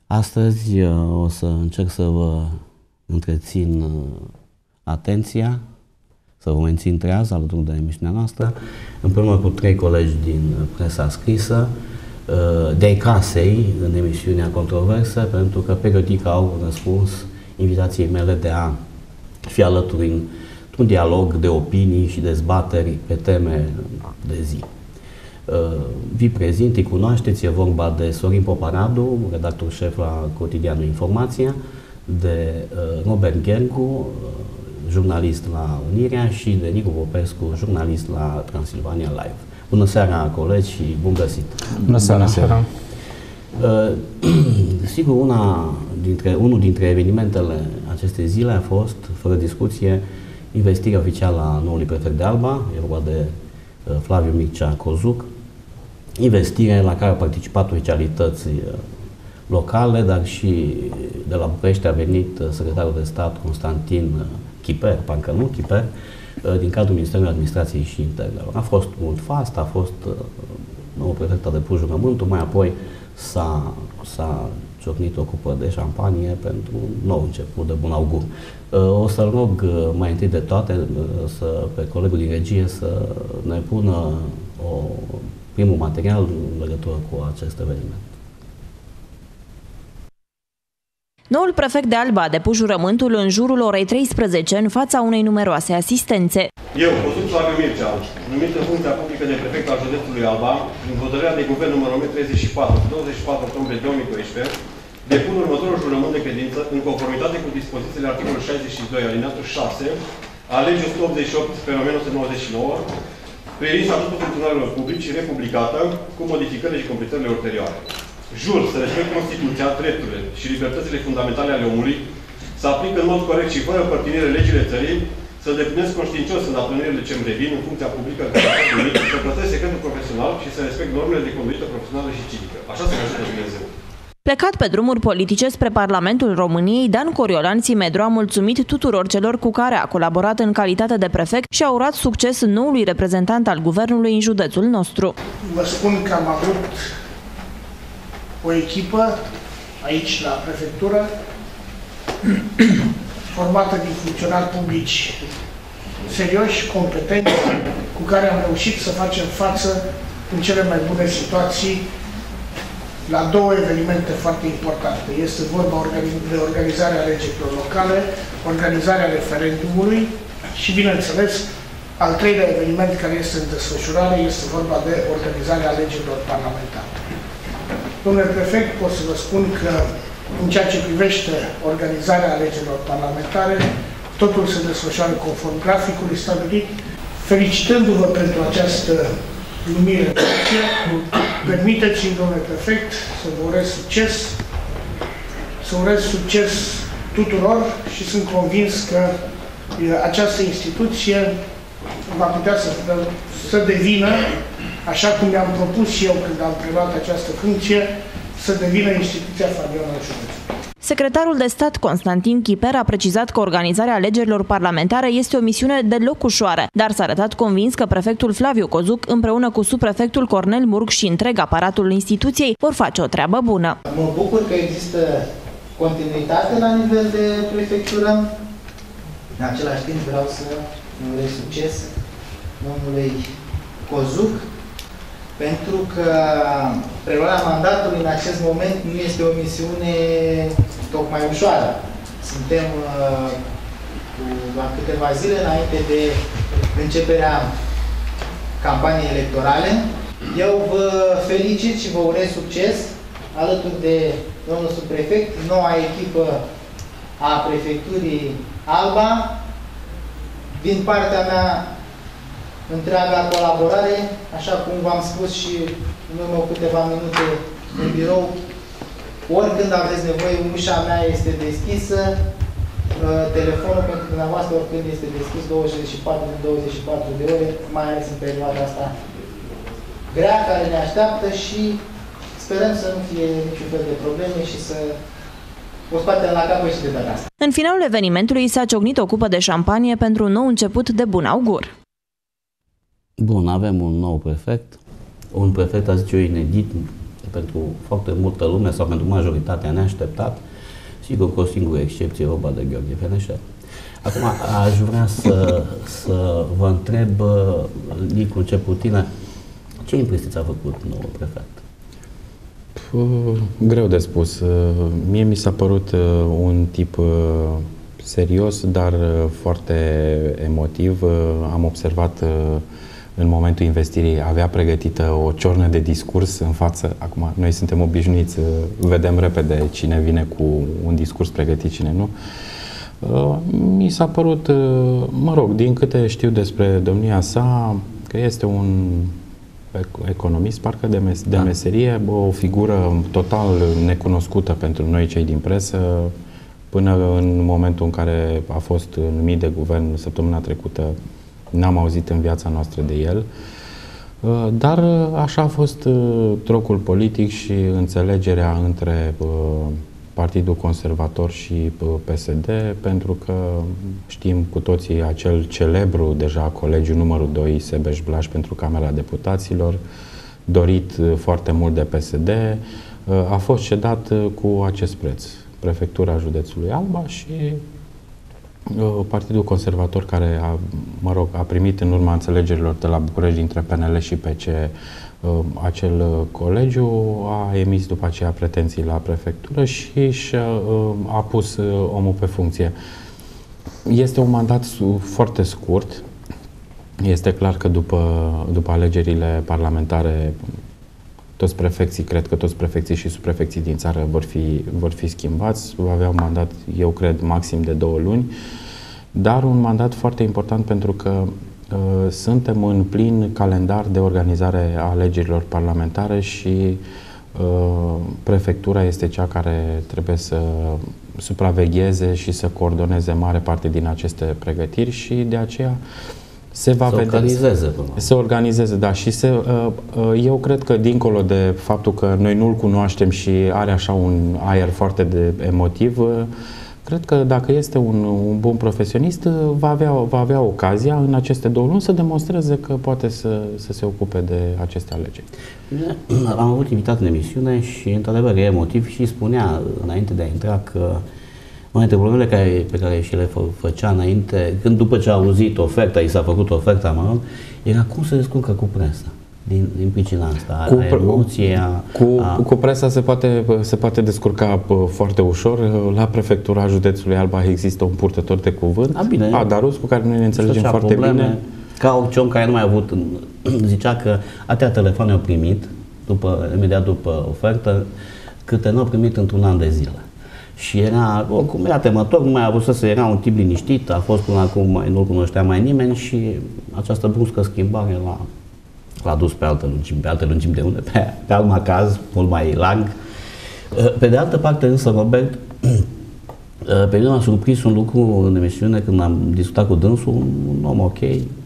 Astăzi o să încerc să vă întrețin atenția, să vă mențin treaz alături de emisiunea noastră, împreună cu 3 colegi din presa scrisă, de-ai casei în emisiunea Controversă, pentru că periodic au răspuns invitației mele de a fi alături într-un dialog de opinii și dezbateri pe teme de zi. Vi prezint, îi cunoașteți, e vorba de Sorin Poparadu, redactor șef la Cotidianul Informația, de Robert Ghergu, jurnalist la Unirea, și de Nicu Popescu, jurnalist la Transilvania Live. Bună seara, colegi, și bun găsit! Bună seara! Sigur, unul dintre evenimentele acestei zile a fost, fără discuție, investirea oficială a noului prefect de Alba, e vorba de Flaviu Mircea Cozuc, investire la care au participat oficialități locale, dar și de la București a venit secretarul de stat Constantin Chiper, parcă nu Chiper, din cadrul Ministerului Administrației și Internelor. A fost mult fast, a fost nou prefect de pus jurământul, mai apoi s-a ciocnit o cupă de șampanie pentru un nou început de bun augur. O să-l rog mai întâi de toate pe colegul din regie să ne pună primul material în legătură cu acest eveniment. Noul prefect de Alba a depus jurământul în jurul orei 13 în fața unei numeroase asistențe. Eu, Cozuc Flaviu Mircea, numit în funcția publică de prefect al județului Alba, în hotărârea de guvern numărul 1034, 24 octombrie 2012, depun următorul jurământ de credință în conformitate cu dispozițiile articolului 62 alineatul 6 a legii 188 pe 1999, privind statutul funcționarilor publici republicată, cu modificările și completările ulterioare. Jur să respect Constituția, drepturile și libertățile fundamentale ale omului, să aplic în mod corect și fără părtinire legile țării, să deplinesc conștiincios îndatoririle ce îmi revin în funcția publică în care am primit, să plătesc secretul profesional și să respect normele de conduită profesională și civică. Așa să mă ajute Dumnezeu. Plecat pe drumuri politice spre Parlamentul României, Dan Coriolan Simedru a mulțumit tuturor celor cu care a colaborat în calitate de prefect și a urat succes noului reprezentant al guvernului în județul nostru. Vă spun că am avut o echipă aici la prefectură formată din funcționari publici serioși, competenți, cu care am reușit să facem față în cele mai bune situații la 2 evenimente foarte importante. Este vorba de organizarea alegerilor locale, organizarea referendumului și, bineînțeles, al 3-lea eveniment care este în desfășurare este vorba de organizarea alegerilor parlamentare. Domnule prefect, pot să vă spun că în ceea ce privește organizarea alegerilor parlamentare, totul se desfășoară conform graficului stabilit. Felicitându-vă pentru această numire. Permiteți-mi, domnule prefect, să vă urez succes, tuturor și sunt convins că această instituție va putea să devină, așa cum mi-am propus și eu când am preluat această funcție, să devină instituția Fabioana județului. Secretarul de stat Constantin Chiper a precizat că organizarea alegerilor parlamentare este o misiune deloc ușoară, dar s-a arătat convins că prefectul Flaviu Cozuc, împreună cu subprefectul Cornel Murg și întreg aparatul instituției, vor face o treabă bună. Mă bucur că există continuitate la nivel de prefectură. În același timp vreau să urez succes domnului Cozuc, pentru că preluarea mandatului în acest moment nu este o misiune tocmai ușoară. Suntem cu doar câteva zile înainte de începerea campaniei electorale. Eu vă felicit și vă urez succes alături de domnul subprefect, noua echipă a prefecturii Alba. Din partea mea, întreaga colaborare, așa cum v-am spus și în urmă câteva minute în birou, oricând aveți nevoie, ușa mea este deschisă, telefonul pentru dumneavoastră oricând este deschis 24 de 24 de ore, mai ales în perioada asta grea care ne așteaptă și sperăm să nu fie niciun fel de probleme și să o scoatem la capăt și de data asta. În finalul evenimentului s-a ciocnit o cupă de șampanie pentru un nou început de bun augur. Bun, avem un nou prefect, un prefect, a zice eu, inedit pentru foarte multă lume sau pentru majoritatea neașteptat, sigur cu o singură excepție, vorba de Gheorghe Feneșer. Acum aș vrea să vă întreb, Nicu, încep cu tine, ce impresie ți-a făcut noul prefect? Greu de spus. Mie mi s-a părut un tip serios, dar foarte emotiv. Am observat în momentul investirii, avea pregătită o ciornă de discurs în față. Acum, noi suntem obișnuiți, vedem repede cine vine cu un discurs pregătit, cine nu. Mi s-a părut, mă rog, din câte știu despre domnia sa, că este un economist, parcă de meserie, o figură total necunoscută pentru noi cei din presă, până în momentul în care a fost numit de guvern săptămâna trecută, n-am auzit în viața noastră de el. Dar așa a fost trocul politic și înțelegerea între Partidul Conservator și PSD, pentru că știm cu toții acel celebru deja colegiu numărul 2, Sebeș-Blaș pentru Camera Deputaților, dorit foarte mult de PSD, a fost cedat cu acest preț. Prefectura județului Alba și Partidul Conservator, care a primit în urma înțelegerilor de la București dintre PNL și PC acel colegiu, a emis după aceea pretenții la prefectură și a pus omul pe funcție. Este un mandat foarte scurt. Este clar că după alegerile parlamentare toți prefecții, cred că toți prefecții și subprefecții din țară vor fi schimbați. Va avea un mandat, eu cred, maxim de 2 luni, dar un mandat foarte important pentru că suntem în plin calendar de organizare a alegerilor parlamentare și prefectura este cea care trebuie să supravegheze și să coordoneze mare parte din aceste pregătiri și de aceea se va organizeze, da, și eu cred că dincolo de faptul că noi nu-l cunoaștem și are așa un aer foarte emotiv, cred că dacă este un bun profesionist, va avea ocazia în aceste 2 luni să demonstreze că poate să se ocupe de aceste alegeri. Am avut invitat în emisiune și într-adevăr e emotiv și spunea înainte de a intra că una dintre problemele pe care și le făcea înainte, când după ce a auzit oferta, i s-a făcut oferta, mă rog, era cum se descurcă cu presa. Din pricina asta, emoția... Cu presa se poate descurca foarte ușor. La prefectura județului Alba există un purtător de cuvânt, Adarus, cu care noi ne înțelegem foarte bine. Ca orice om care nu mai a avut, zicea că atâtea telefoane au primit, imediat după ofertă, câte nu au primit într-un an de zile. Și era temător, nu mai a avut era un tip liniștit, a fost până acum, nu-l cunoștea mai nimeni și această bruscă schimbare l-a dus pe alte lungimi de unde, pe alt macaz, mult mai larg. Pe de altă parte, însă, Robert, pe mine m-a surprins un lucru în emisiune când am discutat cu dânsul, un om ok,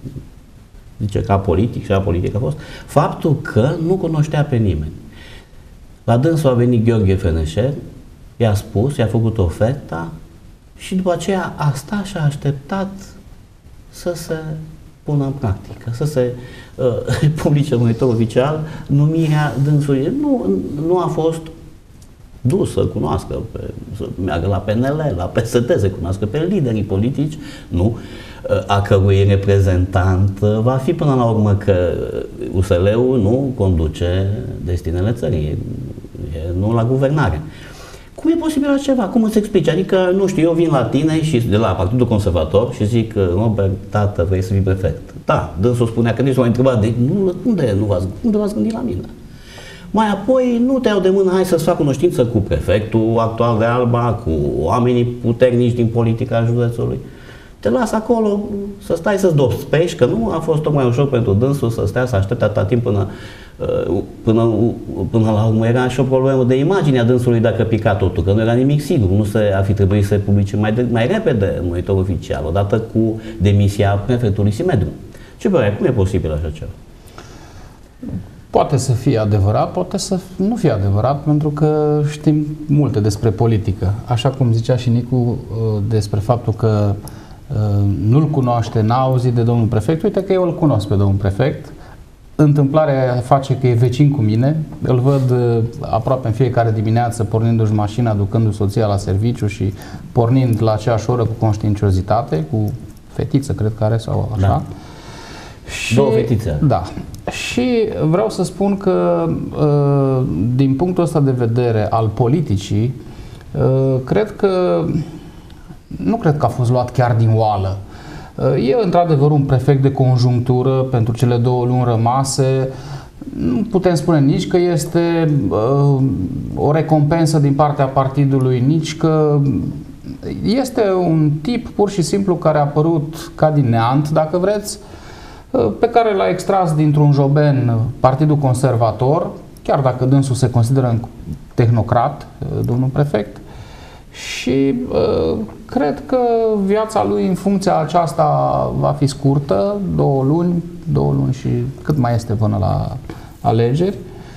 zice ca politic, și politic a fost, faptul că nu cunoștea pe nimeni. La dânsul a venit Gheorghe Feneșer, i-a spus, i-a făcut oferta și după aceea a stat și a așteptat să se pună în practică, să se publice în monitor oficial numirea dânsului. Nu a fost dus să cunoască, să meargă la PNL, la PSD, să cunoască pe liderii politici, nu, a cărui reprezentant va fi până la urmă că USL-ul nu conduce destinele țării, nu la guvernare. Cum e posibil așa ceva? Cum îți explici? Adică, nu știu, eu vin la tine și de la Partidul Conservator și zic, Robert, tată, vrei să fii prefect? Da, dânsul spunea că nici nu m-a întrebat, unde v-ați gândit la mine? Mai apoi, nu te iau de mână, hai să-ți fac cunoștință cu prefectul actual de Alba, cu oamenii puternici din politica județului. Te las acolo să stai să-ți dospești, că nu a fost tocmai ușor pentru dânsul să stea, să aștepte atâta timp până la urmă. Era și o problemă de imagine a dânsului dacă pica totul, că nu era nimic sigur, nu ar fi trebuit să se publice mai repede în monitor oficial, odată cu demisia prefectului Simedru. Ce părere, cum e posibil așa ceva? Poate să fie adevărat, poate să nu fie adevărat, pentru că știm multe despre politică. Așa cum zicea și Nicu despre faptul că nu-l cunoaște, n-a auzit de domnul prefect. Uite că eu îl cunosc pe domnul prefect. întâmplarea face că e vecin cu mine, îl văd aproape în fiecare dimineață pornindu-și mașina, ducându-și soția la serviciu și pornind la aceeași oră cu conștiinciozitate, cu fetiță, cred că are, sau așa. Da. Și, două fetițe. Da. Și vreau să spun că din punctul ăsta de vedere al politicii, nu cred că a fost luat chiar din oală. E într-adevăr un prefect de conjunctură pentru cele 2 luni rămase. Nu putem spune nici că este o recompensă din partea partidului, nici că este un tip pur și simplu care a apărut ca din neant, dacă vreți, pe care l-a extras dintr-un joben Partidul Conservator, chiar dacă dânsul se consideră tehnocrat, domnul prefect, și cred că viața lui în funcția aceasta va fi scurtă, 2 luni și cât mai este până la alegeri.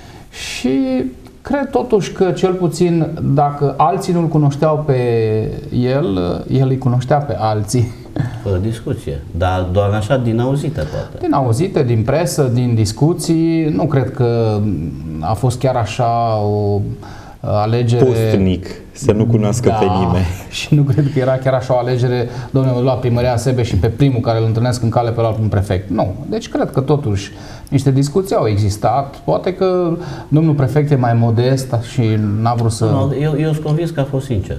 Și cred totuși că cel puțin dacă alții nu-l cunoșteau pe el îi cunoștea pe alții. Fără discuție, dar doar așa din auzite poate. Din auzite, din presă, din discuții. Nu cred că a fost chiar așa o alegere... Postnic, să nu cunoască pe nimeni. Și nu cred că era chiar așa o alegere, domnule, la primăria Sebeș și pe primul care îl întâlnesc în cale pe alt un prefect. Nu. Deci cred că totuși niște discuții au existat. Poate că domnul prefect e mai modest și n-a vrut să... Eu sunt convins că a fost sincer.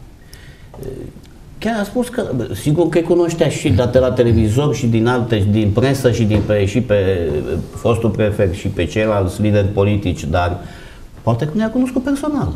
Chiar a spus că, sigur că îi cunoștea și de la televizor și din presă și pe fostul prefect și pe ceilalți lideri politici, dar poate că nu i-a cunoscut personal.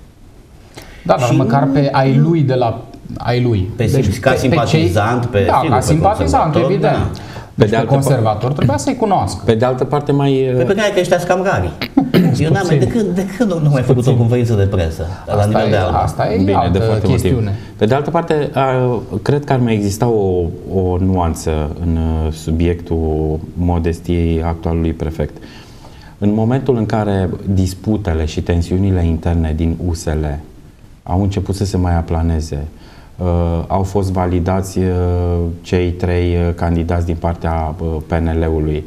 Da, dar măcar pe ai lui. Ca simpatizant, ca simpatizant, evident. Deci pe conservator trebuia să-i cunoască. Pe de altă parte pe care că ăștia scamgarii. Eu n-am mai decât nu mai făcut o conferință de presă la nivel de Alba. Asta e altă chestiune. Motiv. Pe de altă parte, cred că ar mai exista o nuanță în subiectul modestiei actualului prefect. În momentul în care disputele și tensiunile interne din USL au început să se mai aplaneze, au fost validați cei 3 candidați din partea PNL-ului.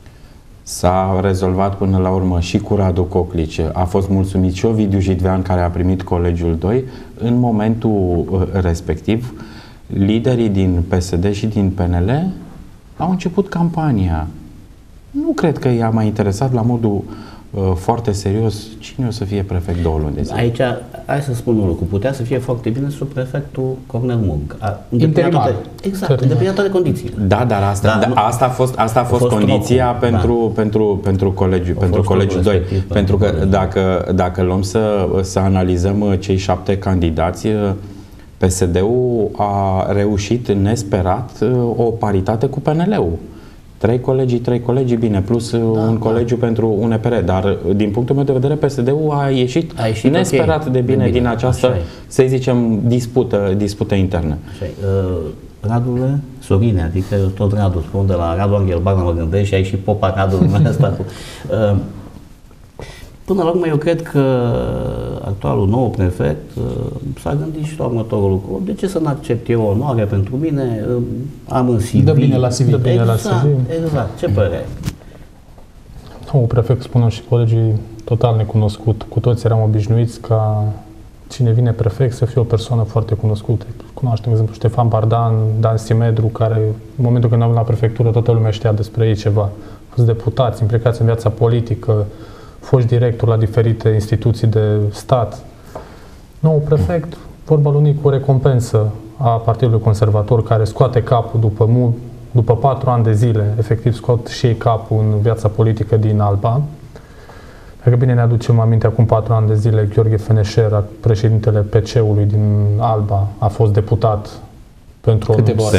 S-a rezolvat până la urmă și cu Radu Coclici, a fost mulțumit și Ovidiu Jidvean, care a primit colegiul 2. În momentul respectiv, liderii din PSD și din PNL au început campania. Nu cred că i-a mai interesat la modul foarte serios cine o să fie prefect 2 luni de zile. Aici, hai să spun un lucru, putea să fie foarte bine sub prefectul Cornel Murg. Interimar. Exact, îndeplinea toate condițiile. Da, dar asta a fost condiția pentru colegiul 2. Pentru că dacă luăm să analizăm cei 7 candidați, PSD-ul a reușit nesperat o paritate cu PNL-ul. 3 colegi, bine, plus un colegiu pentru UNPR, dar din punctul meu de vedere PSD-ul a ieșit nesperat de bine din această, să zicem, dispută internă. Radule, Sorine, adică eu tot Radu spun, de la Radu Angel Barna mă gândesc și ai și popa Radul ăsta cu... Până la urmă, eu cred că actualul nou prefect s-a gândit și la următorul lucru. De ce să n-accept eu onoare pentru mine? Am în CV. Dă bine la CV. Exact. Ce părere? Nou prefect, spună și colegii, total necunoscut. Cu toți eram obișnuiți ca cine vine prefect să fie o persoană foarte cunoscută. Cunoaștem, de exemplu, Ștefan Bardan, Dan Simedru, care în momentul când am venit la prefectură, toată lumea știa despre ei ceva. Au fost deputați, implicați în viața politică, foști director la diferite instituții de stat. Nou prefect, vorba lui Nicu, o recompensă a Partidului Conservator, care scoate capul după 4 ani de zile, efectiv scot și ei capul în viața politică din Alba. Dacă bine ne aducem aminte, acum 4 ani de zile, Gheorghe Feneșer, președintele PC-ului din Alba, a fost deputat pentru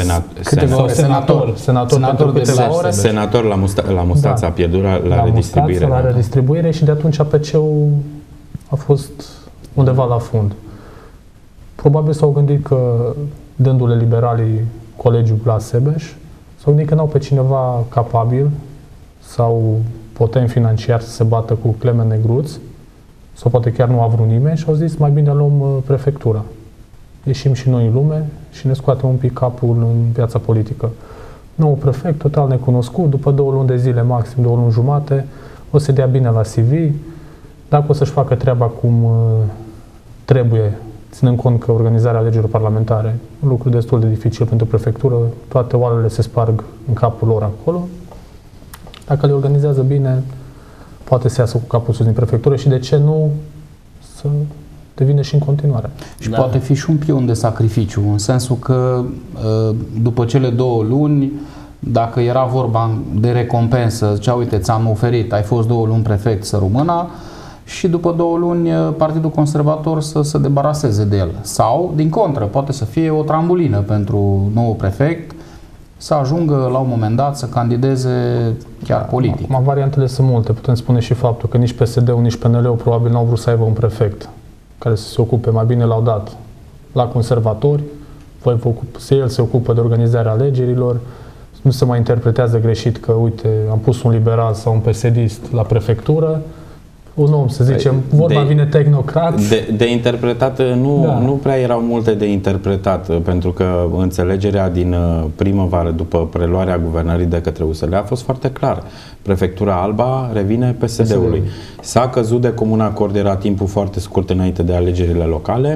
senator la Mustața, a pierdut la redistribuire. La redistribuire și de atunci PC-ul a fost undeva la fund. Probabil s-au gândit că, dându-le liberalii colegiul la Sebeș, s-au gândit că n-au pe cineva capabil sau potent financiar să se bată cu Clemen Negruț, sau poate chiar nu a vrut nimeni și au zis mai bine luăm prefectura. Ieșim și noi în lume și ne scoatem un pic capul în viața politică. nou prefect, total necunoscut, după 2 luni de zile, maxim 2 luni jumate, o să dea bine la CV, dacă o să-și facă treaba cum trebuie, ținând cont că organizarea alegerilor parlamentare, un lucru destul de dificil pentru prefectură, toate oalele se sparg în capul lor acolo. Dacă le organizează bine, poate să iasă cu capul sus din prefectură și de ce nu să devină și în continuare. Și poate fi și un pion de sacrificiu, în sensul că după cele 2 luni, dacă era vorba de recompensă, zicea, uite, ți-am oferit, ai fost 2 luni prefect, să rămână, și după 2 luni Partidul Conservator să se debaraseze de el. Sau, din contră, poate să fie o trambulină pentru nou prefect, să ajungă la un moment dat să candideze chiar politic. Acum, variantele sunt multe. Putem spune și faptul că nici PSD-ul, nici PNL-ul probabil n-au vrut să aibă un prefect care să se ocupe, mai bine l-au dat la conservatori, el se ocupă de organizarea alegerilor, nu se mai interpretează greșit că, uite, am pus un liberal sau un PSD-ist la prefectură, un om, să zicem, vorba vine tehnocrat. De interpretat, nu prea erau multe de interpretat, pentru că înțelegerea din primăvară, după preluarea guvernării de către USL, a fost foarte clar. Prefectura Alba revine PSD-ului. S-a căzut de comun acord, era timpul foarte scurt înainte de alegerile locale.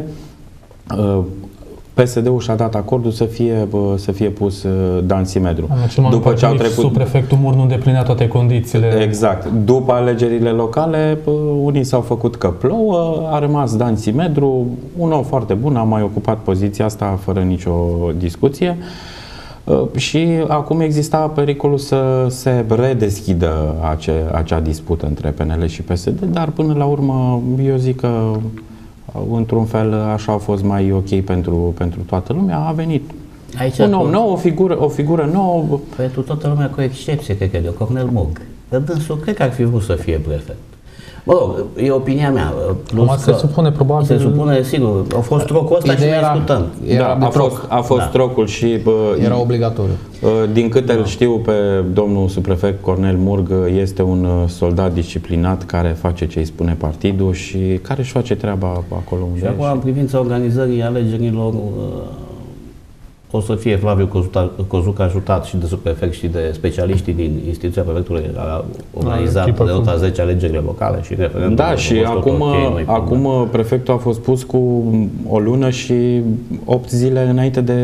PSD-ul și-a dat acordul să fie pus Dan Simedru. După ce au trecut, subprefectul Mur nu îndeplinea toate condițiile. Exact. După alegerile locale, unii s-au făcut că plouă, a rămas Dan Simedru, un om foarte bun, a mai ocupat poziția asta fără nicio discuție. Și acum exista pericolul să se redeschidă acea dispută între PNL și PSD, dar până la urmă eu zic că într-un fel așa a fost mai ok pentru toată lumea. A venit aici un om nou, o figură nouă. Pentru toată lumea, cu excepție, cred că de Cornel Murg. Că dânsul cred că ar fi vrut să fie prefect. Mă rog, e opinia mea. Se supune probabil... Se supune, sigur. A fost trocul ăsta și ne discutăm. A fost trocul și... Era obligatoriu. Din câte îl știu pe domnul subprefect Cornel Murg, este un soldat disciplinat care face ce îi spune partidul și care își face treaba acolo unde și acum, în privința organizării alegerilor, o să fie Flaviu Cozuc ajutat și de subprefect și de specialiștii din instituția prefectului care a organizat de nota 10 alegerile locale și referendumul. Da, și acum prefectul a fost pus cu o lună și 8 zile înainte de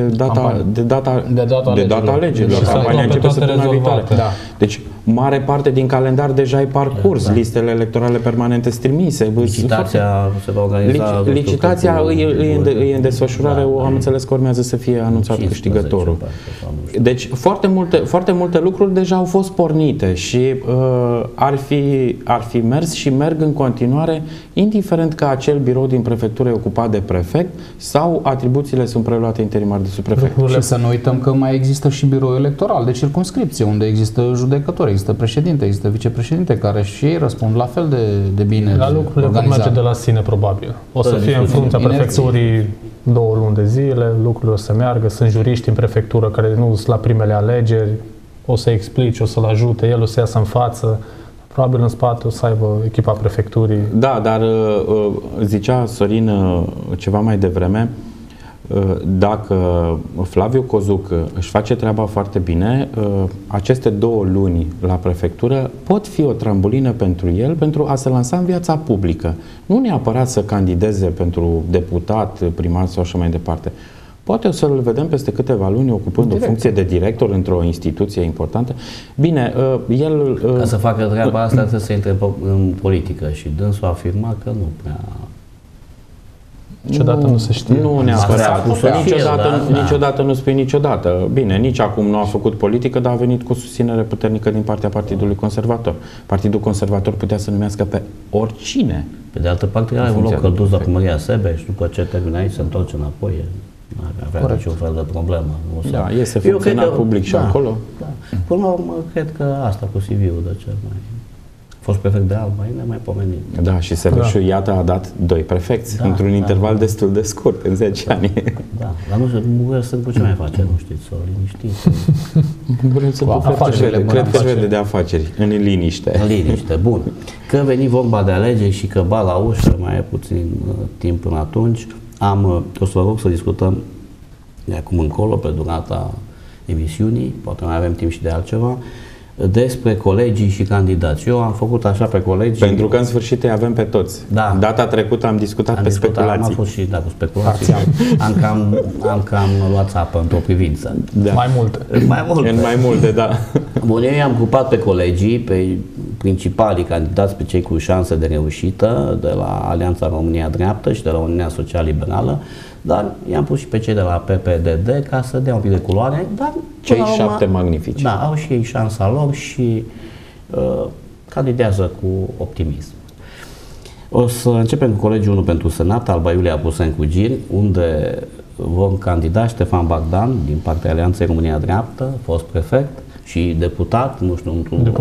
data alegerilor. Campania începe săptămâna viitoare. Deci, mare parte din calendar deja e parcurs, listele electorale permanente trimise. Licitația se va organiza. Licitația e în desfășurare, am înțeles că urmează să fie anunțat câștigătorul. Deci foarte multe lucruri deja au fost pornite și ar fi mers și merg în continuare, indiferent că acel birou din prefectură e ocupat de prefect sau atribuțiile sunt preluate interimar de subprefect. Și să nu uităm că mai există și birou electoral de circumscripție, unde există judecători, există președinte, există vicepreședinte, care și ei răspund la fel de bine. La lucrurile vor merge de la sine, probabil. O să fie în fruntea prefecturii 2 luni de zile, lucrurile o să meargă, sunt juriști în prefectură care nu sunt la primele alegeri, o să explice, o să-l ajute, el o să iasă în față, probabil în spate o să aibă echipa prefecturii. Da, dar zicea Sorin ceva mai devreme, dacă Flaviu Cozuc își face treaba foarte bine, aceste 2 luni la prefectură pot fi o trambulină pentru el pentru a se lansa în viața publică. Nu neapărat să candideze pentru deputat, primar sau așa mai departe. Poate o să-l vedem peste câteva luni ocupând o funcție de director într-o instituție importantă. Bine, el... Ca să facă treaba asta trebuie să intre în politică și dânsul afirma că nu prea... Niciodată nu se știe. Nu neapărat. Niciodată nu spui niciodată. Bine, nici acum nu a făcut politică, dar a venit cu susținere puternică din partea Partidului Conservator. Partidul Conservator putea să numească pe oricine. Pe de altă parte, are un loc călduț la Primăria Sebeș și după ce termină aici se întoarce înapoi. Nu avea niciun fel de problemă. Da, este funcționar public și acolo. Da. Până la urmă, cred că asta cu CV-ul de cel mai... A fost prefect de Alba, e nemai pomenit. Da, și Sebeșu, iată, a dat 2 prefecți într-un interval destul de scurt, în 10 ani. Da, dar nu știu, Mureș Sârbu ce mai face, nu știți, să liniștiți. Cred că vede de afaceri, în liniște. În liniște, bun. Că veni vorba de alegeri și că ba la ușă, mai e puțin timp până atunci, o să vă rog să discutăm de acum încolo, pe durata emisiunii, poate mai avem timp și de altceva, despre colegii și candidați. Eu am făcut așa pe colegii... Pentru că în sfârșit îi avem pe toți. Da. Data trecută am discutat pe speculații. Am fost și cu speculații. am cam luat apă într-o privință. Da. Mai multe. Mai multe, da. Bun, eu i-am grupat pe colegii, pe principalii candidați, pe cei cu șanse de reușită, de la Alianța România Dreaptă și de la Uniunea Social-Liberală, dar i-am pus și pe cei de la PPDD ca să dea un pic de culoare, dar cei 7 magnifici. Da, au și ei șansa lor și candidează cu optimism. O să începem cu colegiul 1 pentru Senat, Alba Iulia Apuseni cu Gir, unde vom candida Ștefan Bogdan din partea Alianței România Dreaptă, fost prefect și deputat, nu știu,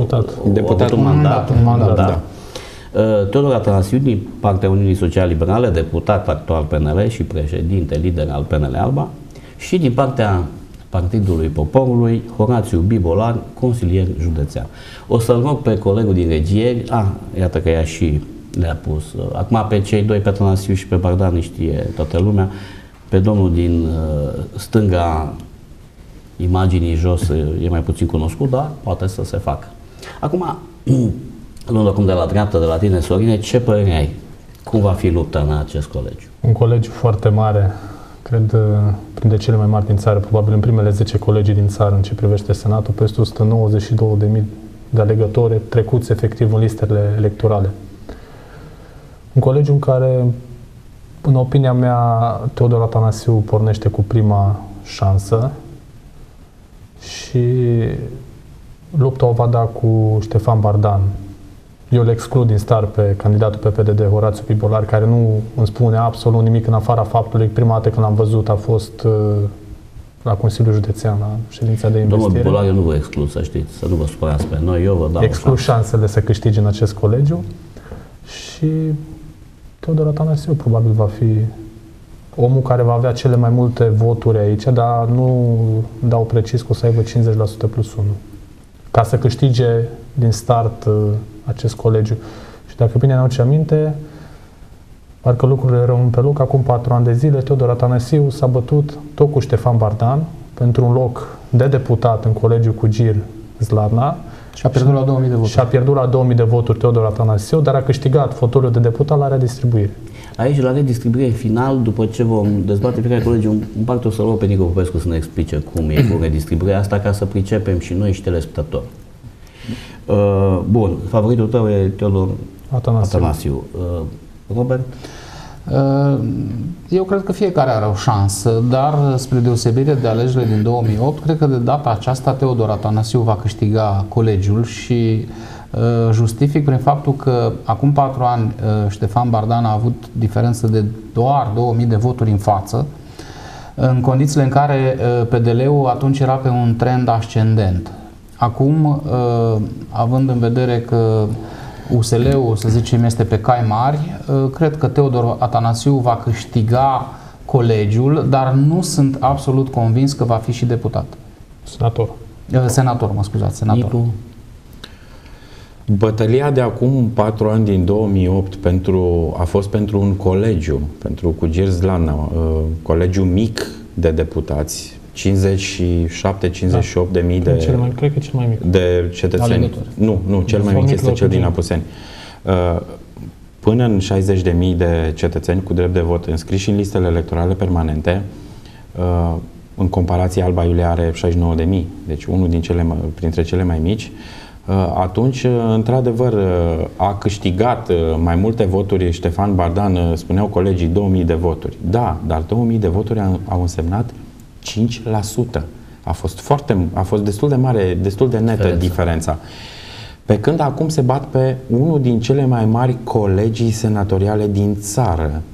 un mandat. Da. Teodor Atanasiu din partea Uniunii Social-Liberale, deputat actual PNL și președinte, lider al PNL Alba, și din partea Partidului Poporului, Horațiu Bibolan, consilier județean. O să-l rog pe colegul din regie, iată că ea și le-a pus. Acum pe cei doi, pe Atanasiu și pe Bogdan, știe toată lumea, pe domnul din stânga imaginii jos e mai puțin cunoscut, dar poate să se facă. Acum, luând acum de la dreapta, de la tine, Sorine, ce părere ai? Cum va fi lupta în acest colegiu? Un colegiu foarte mare, cred printre cele mai mari din țară, probabil în primele 10 colegii din țară în ce privește Senatul, peste 192.000 de alegători trecuți efectiv în listele electorale. Un colegiu în care, în opinia mea, Teodor Atanasiu pornește cu prima șansă și lupta o va da cu Ștefan Bogdan. Eu le exclud din start pe candidatul PPDD, Horațiu Bibolan, care nu îmi spune absolut nimic în afara faptului că prima dată când l-am văzut a fost la Consiliul Județean, la ședința de investire. Domnul Bibolan, eu nu vă exclud, să știți, să nu vă supărați pe noi, eu vă dau exclud șansele să câștige în acest colegiu și Teodor Atanasiu probabil va fi omul care va avea cele mai multe voturi aici, dar nu dau precis că o să aibă 50% plus 1. Ca să câștige din start acest colegiu. Și dacă bine ne-aduce aminte, parcă lucrurile rămân pe loc. Acum 4 ani de zile, Teodor Atanasiu s-a bătut tot cu Ștefan Bogdan pentru un loc de deputat în colegiul cu Gir Zlatna. Și a pierdut la 2000 de voturi. Și a pierdut la 2000 de voturi Teodor Atanasiu, dar a câștigat fotoliul de deputat la redistribuire. Aici, la redistribuire final, după ce vom dezbate fiecare colegiu, în parte o să rog pe Nicu Popescu să ne explice cum e cu redistribuirea asta, ca să pricepem și noi și telespectatori. Bun, favoritul tău e Teodor Atanasiu. Robert? Eu cred că fiecare are o șansă, dar spre deosebire de alegerile din 2008, cred că de data aceasta Teodor Atanasiu va câștiga colegiul și justific prin faptul că acum 4 ani Ștefan Bogdan a avut diferență de doar 2000 de voturi în față, în condițiile în care PDL-ul atunci era pe un trend ascendent. Acum, având în vedere că USL-ul, să zicem, este pe cai mari, cred că Teodor Atanasiu va câștiga colegiul, dar nu sunt absolut convins că va fi și deputat. Senator, mă scuzați, senator. Nicu? Bătălia de acum 4 ani din 2008 a fost pentru un colegiu, pentru Cugir Zlatna, colegiu mic de deputați, 57-58 de mii de cred că cel mai mic. De cetățeni. Nu, cel mai mic este cel din Apuseni. Până în 60.000 de cetățeni cu drept de vot înscriși în listele electorale permanente, în comparație Alba Iulia are 69.000, deci unul printre cele mai mici. Atunci, într-adevăr, a câștigat mai multe voturi Ștefan Bogdan, spuneau colegii, 2000 de voturi. Da, dar 2000 de voturi au însemnat 5%. A fost destul de mare, destul de netă diferența. Pe când acum se bat pe unul din cele mai mari colegii senatoriale din țară.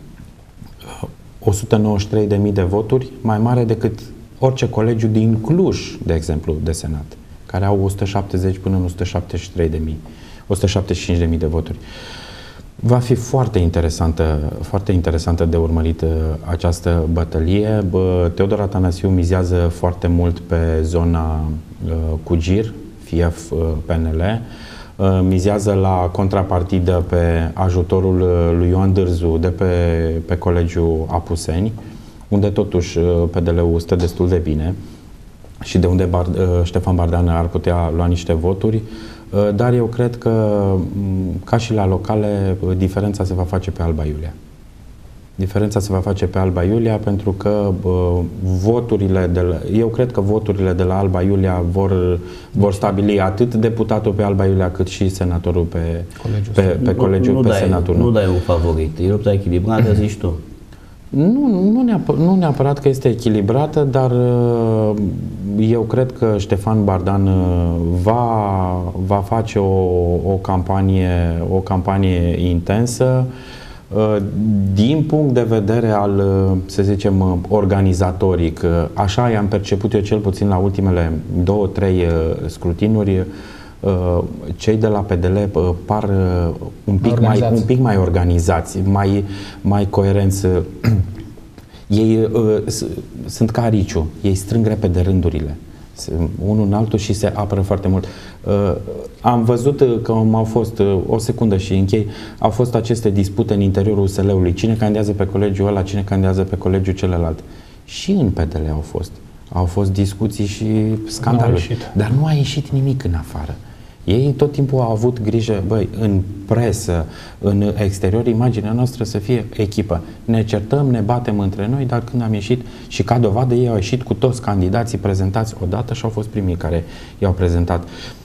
193.000 de voturi, mai mare decât orice colegiu din Cluj, de exemplu, de senat, care au 170 până în 175.000 de voturi. Va fi foarte interesantă de urmărit această bătălie. Teodor Atanasiu mizează foarte mult pe zona Cugir, FIEF PNL, mizează la contrapartidă pe ajutorul lui Ioan Dârzu de pe Colegiul Apuseni, unde totuși PDL-ul stă destul de bine. și de unde Ștefan Bardan ar putea lua niște voturi, dar eu cred că, ca și la locale, diferența se va face pe Alba Iulia. Diferența se va face pe Alba Iulia pentru că eu cred că voturile de la Alba Iulia vor stabili atât deputatul pe Alba Iulia cât și senatorul pe colegiul pe senatul. Nu dai un favorit, e lupta echilibrată, zici tu. Nu neapărat că este echilibrată, dar eu cred că Ștefan Bardan va face o campanie intensă din punct de vedere al, să zicem, organizatoric. Așa i-am perceput eu cel puțin la ultimele 2-3 scrutinuri. Cei de la PDL par un pic mai organizați, mai coerenți. Ei sunt ca Riciu, ei strâng repede rândurile, unul în altul, și se apără foarte mult. Am văzut că au fost, o secundă și închei, au fost aceste dispute în interiorul USL-ului, cine candidează pe colegiul ăla, cine candidează pe colegiul celălalt. Și în PDL au fost discuții și scandaluri, dar nu a ieșit nimic în afară. Ei tot timpul au avut grijă, băi, în presă, în exterior, imaginea noastră să fie echipă. Ne certăm, ne batem între noi, dar când am ieșit, și ca dovadă, ei au ieșit cu toți candidații prezentați odată și au fost primii care i-au prezentat.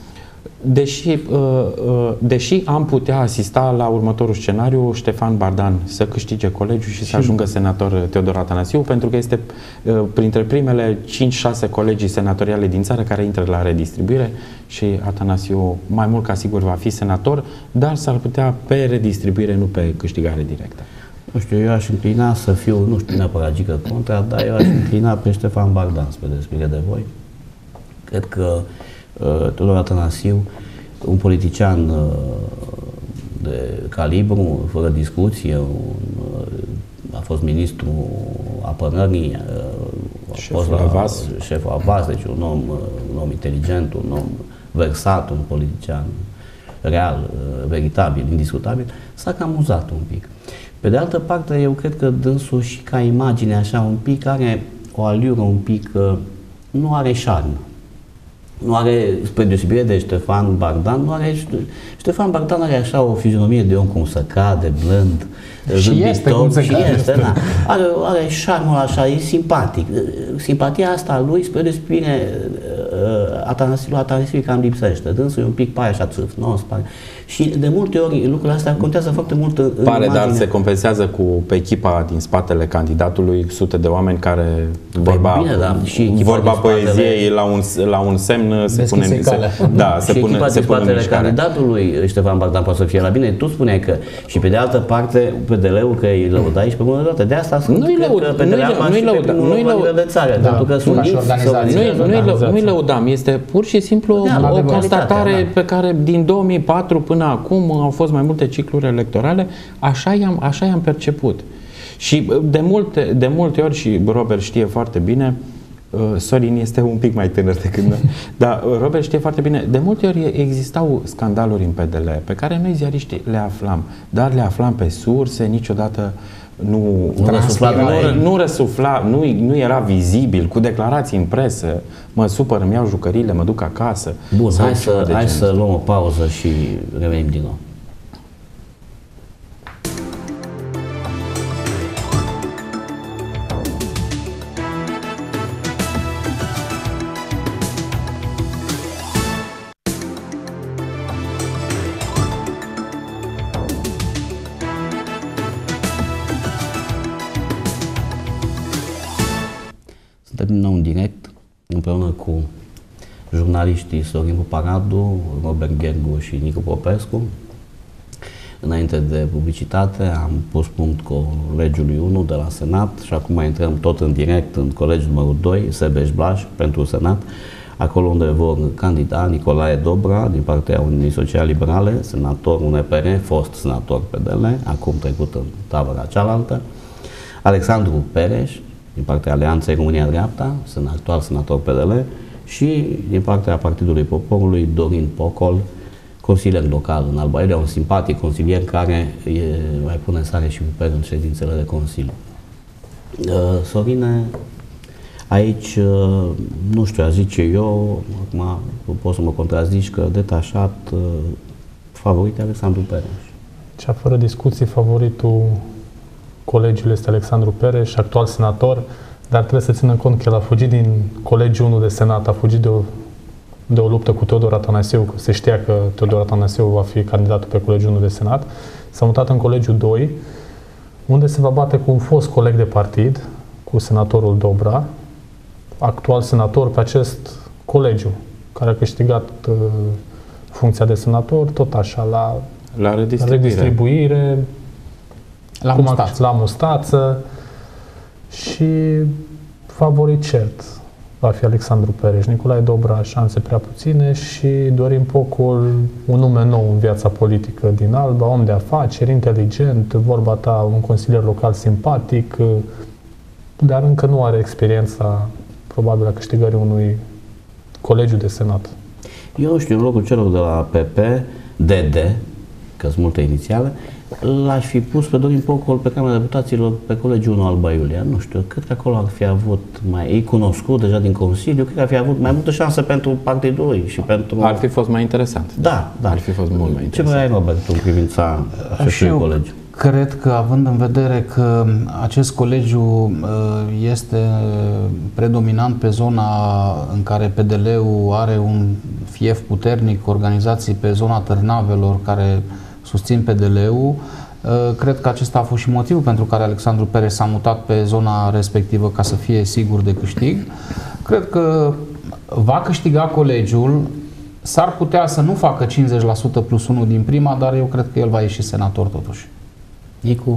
Deși am putea asista la următorul scenariu, Ștefan Bardan să câștige colegiul și să ajungă senator Teodor Atanasiu, pentru că este printre primele 5-6 colegii senatoriale din țară care intră la redistribuire și Atanasiu mai mult ca sigur va fi senator, dar s-ar putea pe redistribuire, nu pe câștigare directă. Nu știu, eu aș înclina să fiu, nu știu neapărat gică contra, dar eu aș înclina pe Ștefan Bardan, spre deosebire de voi. Cred că Teodor Atanasiu, un politician de calibru, fără discuție, a fost ministru apărării, șeful Avas, deci un om inteligent, un om versat, un politician real, veritabil, indiscutabil, s-a cam amuzat un pic. Pe de altă parte, eu cred că dânsul și ca imagine așa un pic are o aliură un pic, nu are șarm. Nu are, spre deosebire de Ștefan Bardan, Ștefan Bardan are așa o fizionomie de om cum să cade, blând, și este cum se cade. Da. Are șarmul așa, e simpatic. Simpatia asta a lui, spre deosebire Atanasiu cam lipsește. Dânsul e un pic pai așa țâf, și de multe ori lucrurile astea contează foarte mult în pare, dar se compensează pe echipa din spatele candidatului, sute de oameni care vorba poeziei la un semn se pune în spatele candidatului Ștefan Bardan poate să fie la bine. Tu spuneai că și pe de altă parte PDL-ul că îi lăudai și pe bună dreptate. De asta sunt de țară, pentru că sunt nu-i lăudam, este pur și simplu o constatare pe care din 2004 până acum au fost mai multe cicluri electorale, așa i-am perceput. Și de multe ori, și Robert știe foarte bine, Sorin este un pic mai tânăr decât noi, dar Robert știe foarte bine, de multe ori existau scandaluri în PDL pe care noi ziariștii le aflam, dar le aflam pe surse, niciodată nu răsufla, nu era vizibil, cu declarații în presă, mă supăr, îmi iau jucăriile, mă duc acasă. Bun, hai să luăm o pauză și revenim din nou. Suntem din nou în direct, împreună cu jurnaliștii Sorin Paradu, Robert Ghergu și Nicu Popescu. Înainte de publicitate am pus punct colegiului 1 de la Senat și acum intrăm tot în direct în colegiul numărul 2, Sebeș Blaș, pentru Senat, acolo unde vor candida Nicolae Dobra din partea Uniunii Social-Liberale, senator UNPR, fost senator PDL, acum trecut în tabăra cealaltă, Alexandru Pereș, din partea Alianței România Dreapta, actual senator PDL, și din partea Partidului Poporului, Dorin Pocol, consilier local în Alba Iulia, un simpatic consilier care mai pune sare și piper în ședințele de consiliu. Sorine, Aici, nu știu, aș zice eu, acum pot să mă contrazici că detașat, favorit Alexandru Pereș. Cea fără discuții, favoritul colegiului este Alexandru Pereș, actual senator, dar trebuie să țină cont că el a fugit din Colegiul 1 de Senat, a fugit de o luptă cu Teodor Atanasiu, că se știa că Teodor Atanasiu va fi candidatul pe Colegiul 1 de Senat, s-a mutat în Colegiul 2, unde se va bate cu un fost coleg de partid, cu senatorul Dobra, actual senator pe acest colegiu, care a câștigat funcția de senator, tot așa, la redistribuire, la mustață și favorit cert va fi Alexandru Pereș. Nicolae Dobra șanse prea puține și Dorin Pocol, un nume nou în viața politică din Alba, om de afaceri, inteligent, vorba ta, un consilier local simpatic, dar încă nu are experiența probabil a câștigării unui colegiu de senat. Eu știu, în locul celor de la PP, DD, că sunt multe inițiale, l-aș fi pus pe Dorin Pocol pe Camera Deputaților pe Colegiul 1 Alba Iulia. Nu știu, cred că acolo ar fi avut mai cunoscut deja din Consiliu, cred că ar fi avut mai multă șansă pentru partidul lui și pentru... Ar fi fost mai interesant. Da. Ar fi fost mult mai interesant. Ce vrei, Robert, în privința acestui colegiu? Cred că, având în vedere că acest colegiu este predominant pe zona în care PDL-ul are un fief puternic, organizații pe zona Târnavelor care susțin PDL-ul, cred că acesta a fost și motivul pentru care Alexandru Pereș s-a mutat pe zona respectivă ca să fie sigur de câștig. Cred că va câștiga colegiul, s-ar putea să nu facă 50% plus 1 din prima, dar eu cred că el va ieși senator totuși. Nicu?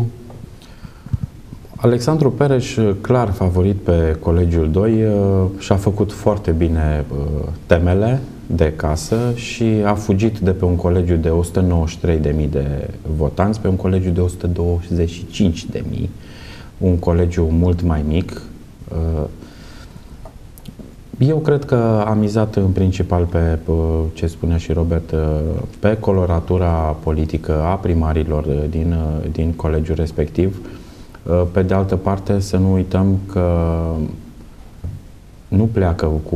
Alexandru Pereș, clar favorit pe Colegiul 2, și-a făcut foarte bine temele de casă și a fugit de pe un colegiu de 193.000 de votanți pe un colegiu de 125.000, un colegiu mult mai mic. Eu cred că a mizat în principal pe ce spunea și Robert, pe coloratura politică a primarilor din colegiul respectiv. Pe de altă parte, să nu uităm că nu pleacă cu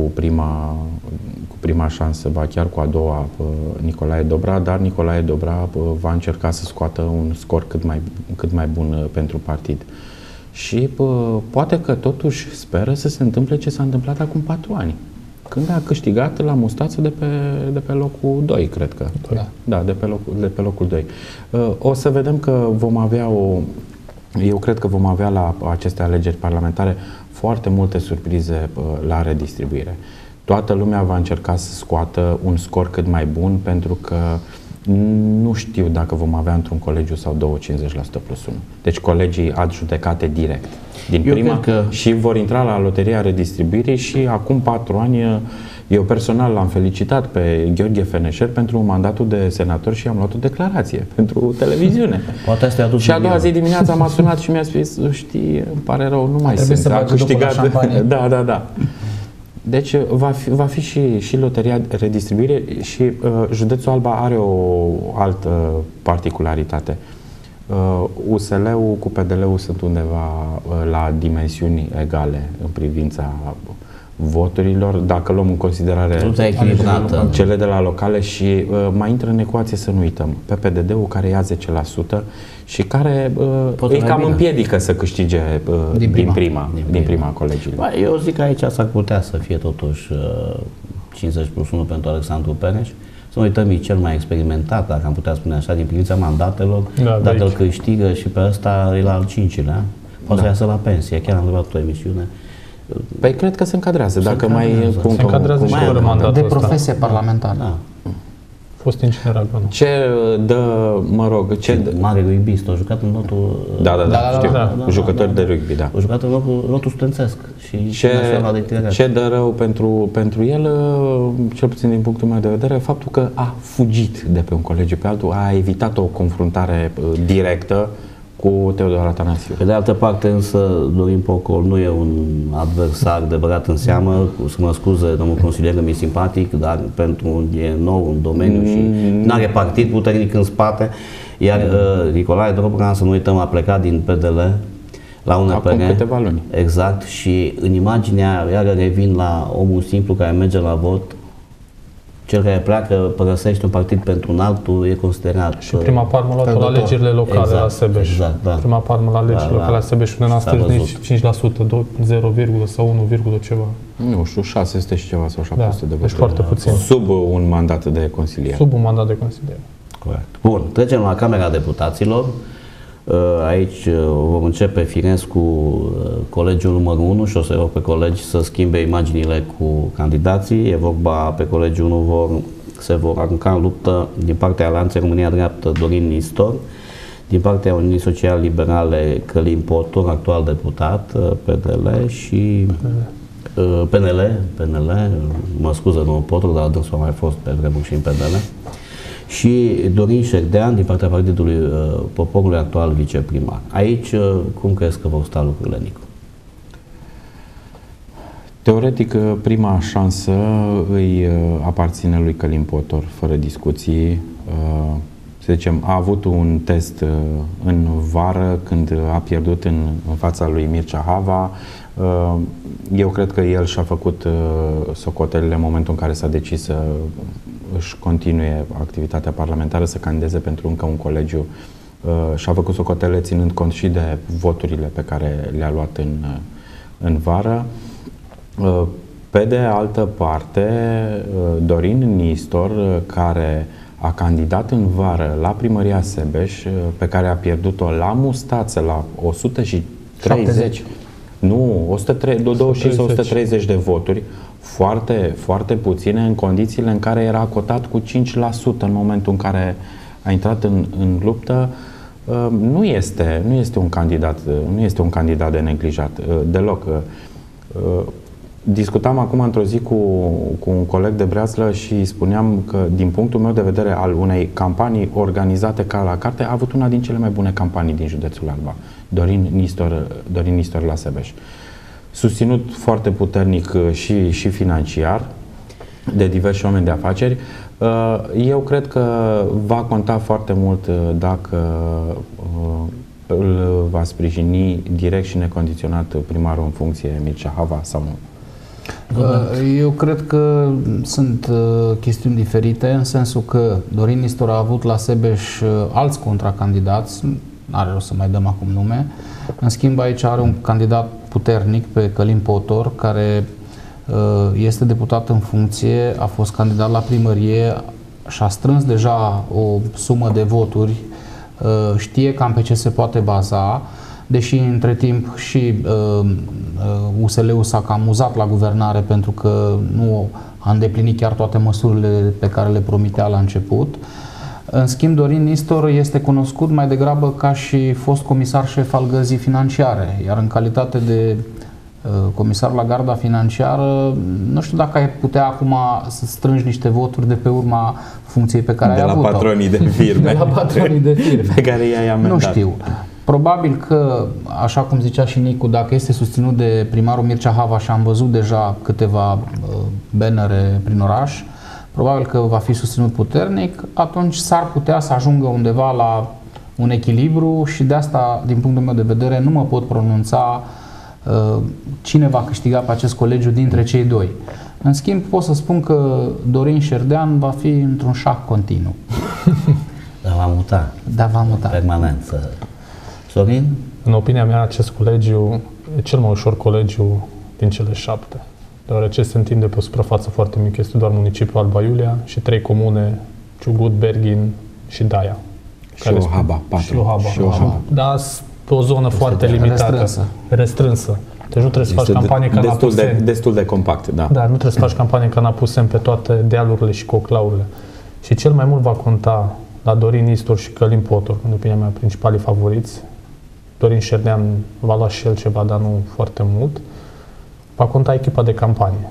prima șansă, ba chiar cu a doua, Nicolae Dobra, dar Nicolae Dobra va încerca să scoată un scor cât mai bun pentru partid. Și poate că totuși speră să se întâmple ce s-a întâmplat acum 4 ani, când a câștigat la mustață de pe locul 2, cred că. Da, de pe locul 2. O să vedem că vom avea eu cred că vom avea la aceste alegeri parlamentare foarte multe surprize la redistribuire. Toată lumea va încerca să scoată un scor cât mai bun, pentru că nu știu dacă vom avea într-un colegiu sau 50% plus 1. Deci colegii adjudecate direct din prima și vor intra la loteria redistribuirii și acum 4 ani eu personal l-am felicitat pe Gheorghe Feneșer pentru mandatul de senator și am luat o declarație pentru televiziune. Poate asta și a doua zi dimineața m-a sunat și mi-a spus, știi, îmi pare rău, nu mai sunt, a câștigat. Da. Deci va fi și loteria redistribuire și județul Alba are o altă particularitate. USL-ul cu PDL-ul sunt undeva la dimensiuni egale în privința voturilor, dacă luăm în considerare cele de la locale și mai intră în ecuație, să nu uităm, pe PDD-ul care ia 10% și care îi cam împiedică să câștige din prima colegiului. Eu zic că aici s-ar putea să fie totuși 50 plus 1 pentru Alexandru Pereș. Să nu uităm, e cel mai experimentat, dacă am putea spune așa, din privința mandatelor, dacă îl câștigă și pe ăsta e la al 5-lea, poate să iasă la pensie. Chiar am întrebat o emisiune. Păi cred că se încadrează. Se încadrează și fără mandatul de profesie parlamentară. Da. Fost inginer agronom. Ce dă, mare rugbyist, a jucat în lotul... Da, jucători de rugby, da. A jucat în lotul studențesc și ce dă rău pentru el, cel puțin din punctul meu de vedere, faptul că a fugit de pe un colegiu pe altul, a evitat o confruntare directă cu Teodor Atanasiu. Pe de altă parte, însă, Dorin Pocol nu e un adversar de băgat în seamă, să mă scuze, domnul consilier, că mi-e simpatic, dar e nou în domeniu și nu are partid puternic în spate. Iar Nicolae Dobra, să nu uităm, a plecat din PDL, la UNPR. Acum câteva luni. Exact, și în imaginea, iară revin la omul simplu care merge la vot, cel care pleacă, părăsește un partid pentru un altul, e considerat... Și prima palmă luat la alegerile locale, exact, la Sebeș. Exact, da. Prima palmă la alegerile locale la Sebeș, unde n-a strâns nici 5%, 0, sau 1, ceva. Nu știu, 600 și ceva sau 700 de voturi. Deci foarte puțin. Sub un mandat de consilier. Sub un mandat de consilier. Corect. Bun, trecem la Camera Deputaților. Aici vom începe firesc cu colegiul numărul 1 și o să rog pe colegi să schimbe imaginile cu candidații. E vorba, pe colegiul 1 se vor arunca în luptă din partea Alianței România Dreaptă Dorin Nistor, din partea Uniunii Social-Liberale Călin Potor, actual deputat PDL, și PNL, mă scuză domnul Potor, dar dânsul a mai fost pe vremuri și în PDL, și Dorin Șerdean din partea Partidului Poporului, actual viceprimar. Aici, cum crezi că vor sta lucrurile, Nicu? Teoretic, prima șansă îi aparține lui Călin Potor, fără discuții. Să zicem, a avut un test în vară când a pierdut în fața lui Mircea Hava. Eu cred că el și-a făcut socotelile în momentul în care s-a decis să își continue activitatea parlamentară, să candideze pentru încă un colegiu. Și-a făcut socotelele ținând cont și de voturile pe care le-a luat în vară. Pe de altă parte, Dorin Nistor, care a candidat în vară la primăria Sebeș, pe care a pierdut-o la mustață la 130, 70. Nu, 125 sau 130 de voturi, foarte, foarte puține, în condițiile în care era cotat cu 5% în momentul în care a intrat în luptă. Nu este un candidat de neglijat deloc. Discutam acum într-o zi cu un coleg de breaslă și spuneam că, din punctul meu de vedere, al unei campanii organizate ca la carte, a avut una din cele mai bune campanii din județul Alba, Dorin Nistor la Sebeș. Susținut foarte puternic și financiar de diversi oameni de afaceri. Eu cred că va conta foarte mult dacă îl va sprijini direct și necondiționat primarul în funcție, Mircea Hava, sau nu. Eu cred că sunt chestiuni diferite, în sensul că Dorin Nistor a avut la Sebeș alți contracandidați, n-are rost să mai dăm acum nume. În schimb, aici are un candidat puternic pe Călin Potor, care este deputat în funcție, a fost candidat la primărie și a strâns deja o sumă de voturi, știe cam pe ce se poate baza, deși între timp și USL-ul s-a cam amuzat la guvernare pentru că nu a îndeplinit chiar toate măsurile pe care le promitea la început. În schimb, Dorin Nistor este cunoscut mai degrabă ca și fost comisar șef al găzii financiare, iar în calitate de comisar la garda financiară, nu știu dacă ai putea acum să strângi niște voturi de pe urma funcției pe care ai avut-o. De la patronii de firme. De la patronii de firme. Pe care i-ai amendat. Nu știu. Probabil că, așa cum zicea și Nicu, dacă este susținut de primarul Mircea Hava, și am văzut deja câteva bannere prin oraș, probabil că va fi susținut puternic, atunci s-ar putea să ajungă undeva la un echilibru și de asta, din punctul meu de vedere, nu mă pot pronunța cine va câștiga pe acest colegiu dintre cei doi. În schimb, pot să spun că Dorin Șerdean va fi într-un șah continuu. Dar va muta. Da, va muta. Permanență. Sorin? În opinia mea, acest colegiu e cel mai ușor colegiu din cele 7, deoarece se întinde pe o suprafață foarte mică. Este doar municipiul Alba Iulia și 3 comune, Ciugut, Berghin și Daia. Și Ohaba, 4. Și Ohaba. Da, pe o zonă foarte limitată. Restrânsă. Deci nu trebuie să faci campanie ca Napuseni. Destul de compact, da. Da, nu trebuie să faci campanie ca Napuseni pe toate dealurile și coclaurile. Și cel mai mult va conta la Dorin Nistor și Călin Potor, în opinia mea, principalii favoriți. Dorin Șerdean va lua și el ceva, dar nu foarte mult. Va conta echipa de campanie.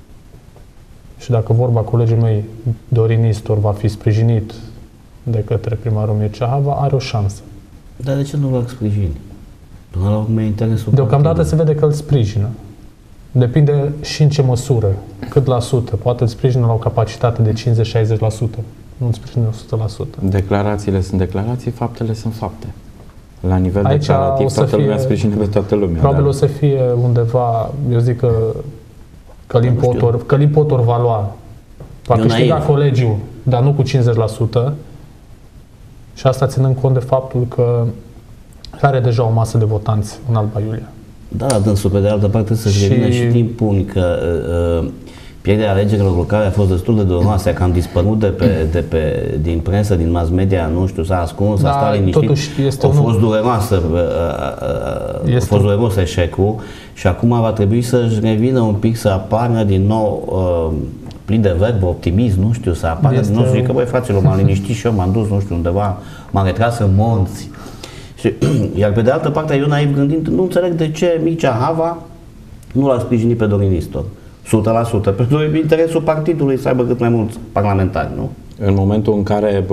Și dacă vorba colegii mei, Dorin Nistor va fi sprijinit de către primarul Mircea Hava, are o șansă. Dar de ce nu l-ar sprijini? Până la urmă e interesul. Deocamdată se vede că îl sprijină. Depinde și în ce măsură, cât la sută. Poate îl sprijină la o capacitate de 50-60%. Nu îl sprijină 100%. Declarațiile sunt declarații, faptele sunt fapte. La nivel Aici declarativ, toată lumea sprijină pe toată lumea. Probabil o să fie undeva, eu zic că Călin Potor va lua. Va câștiga colegiul, dar nu cu 50%. Și asta ținând cont de faptul că are deja o masă de votanți în Alba Iulia. Da, dânsul pe de altă parte să-și revină și timpul că pierderea alegerilor locale a fost destul de doroasă, că am dispărut din presă, din mass media, nu știu, s-a ascuns, a stat liniștit, a fost dureroasă, a fost dureros eșecul și acum va trebui să-și revină un pic, să apară din nou plin de verb, optimism, nu știu, să apară din nou și zic că, băi, fraților, m-am liniștit și eu, m-am dus, nu știu, undeva, m-am retras în munți. Iar pe de altă parte, eu naiv gândind, nu înțeleg de ce Mircea Hava nu l-a sprijinit pe Dorin Nistor. 100%, pentru interesul partidului să aibă cât mai mulți parlamentari, nu? În momentul în care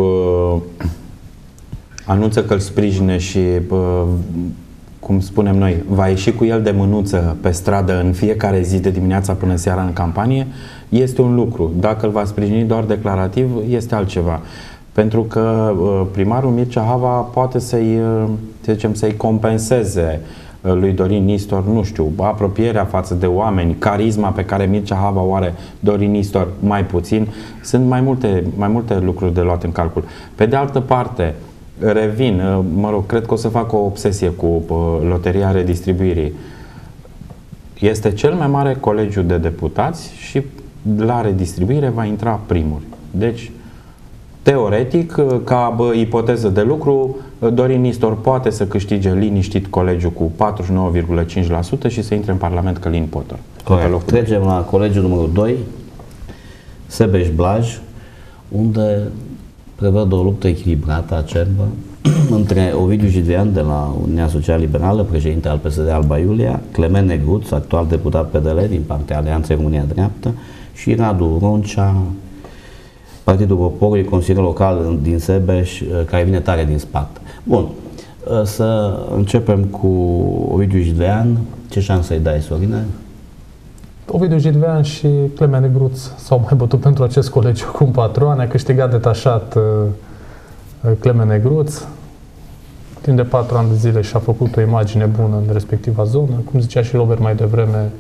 anunță că îl sprijine și, cum spunem noi, va ieși cu el de mânuță pe stradă în fiecare zi de dimineața până seara în campanie, este un lucru. Dacă îl va sprijini doar declarativ, este altceva. Pentru că primarul Mircea Hava poate să-i compenseze lui Dorin Nistor, nu știu, apropierea față de oameni, carisma pe care Mircea Hava o are, Dorin Nistor mai puțin. Sunt mai multe lucruri de luat în calcul. Pe de altă parte, revin, cred că o să fac o obsesie cu loteria redistribuirii. Este cel mai mare colegiu de deputați și la redistribuire va intra primul. Deci, teoretic, ca ipoteză de lucru, Dorin Nistor poate să câștige liniștit colegiul cu 49,5% și să intre în Parlament Călin Potor. Corect. Trecem la colegiul numărul 2, Sebeș-Blaj, unde prevăd o luptă echilibrată, acerbă, între Ovidiu Jidvean de la Uniunea Social-Liberală, președinte al PSD Alba Iulia, Clement Negruț, actual deputat PDL din partea Alianței România Dreaptă, și Radu Roncea, Partidul Poporului, consilier local din Sebeș, care vine tare din spate. Bun, să începem cu Ovidiu Jidvean. Ce șansă îi dai, Sorine? Ovidiu Jidvean și Clement Negruț s-au mai bătut pentru acest colegiu cu un patron. A câștigat detașat Clement Negruț. Timp de 4 ani de zile și-a făcut o imagine bună în respectiva zonă. Cum zicea și Robert mai devreme,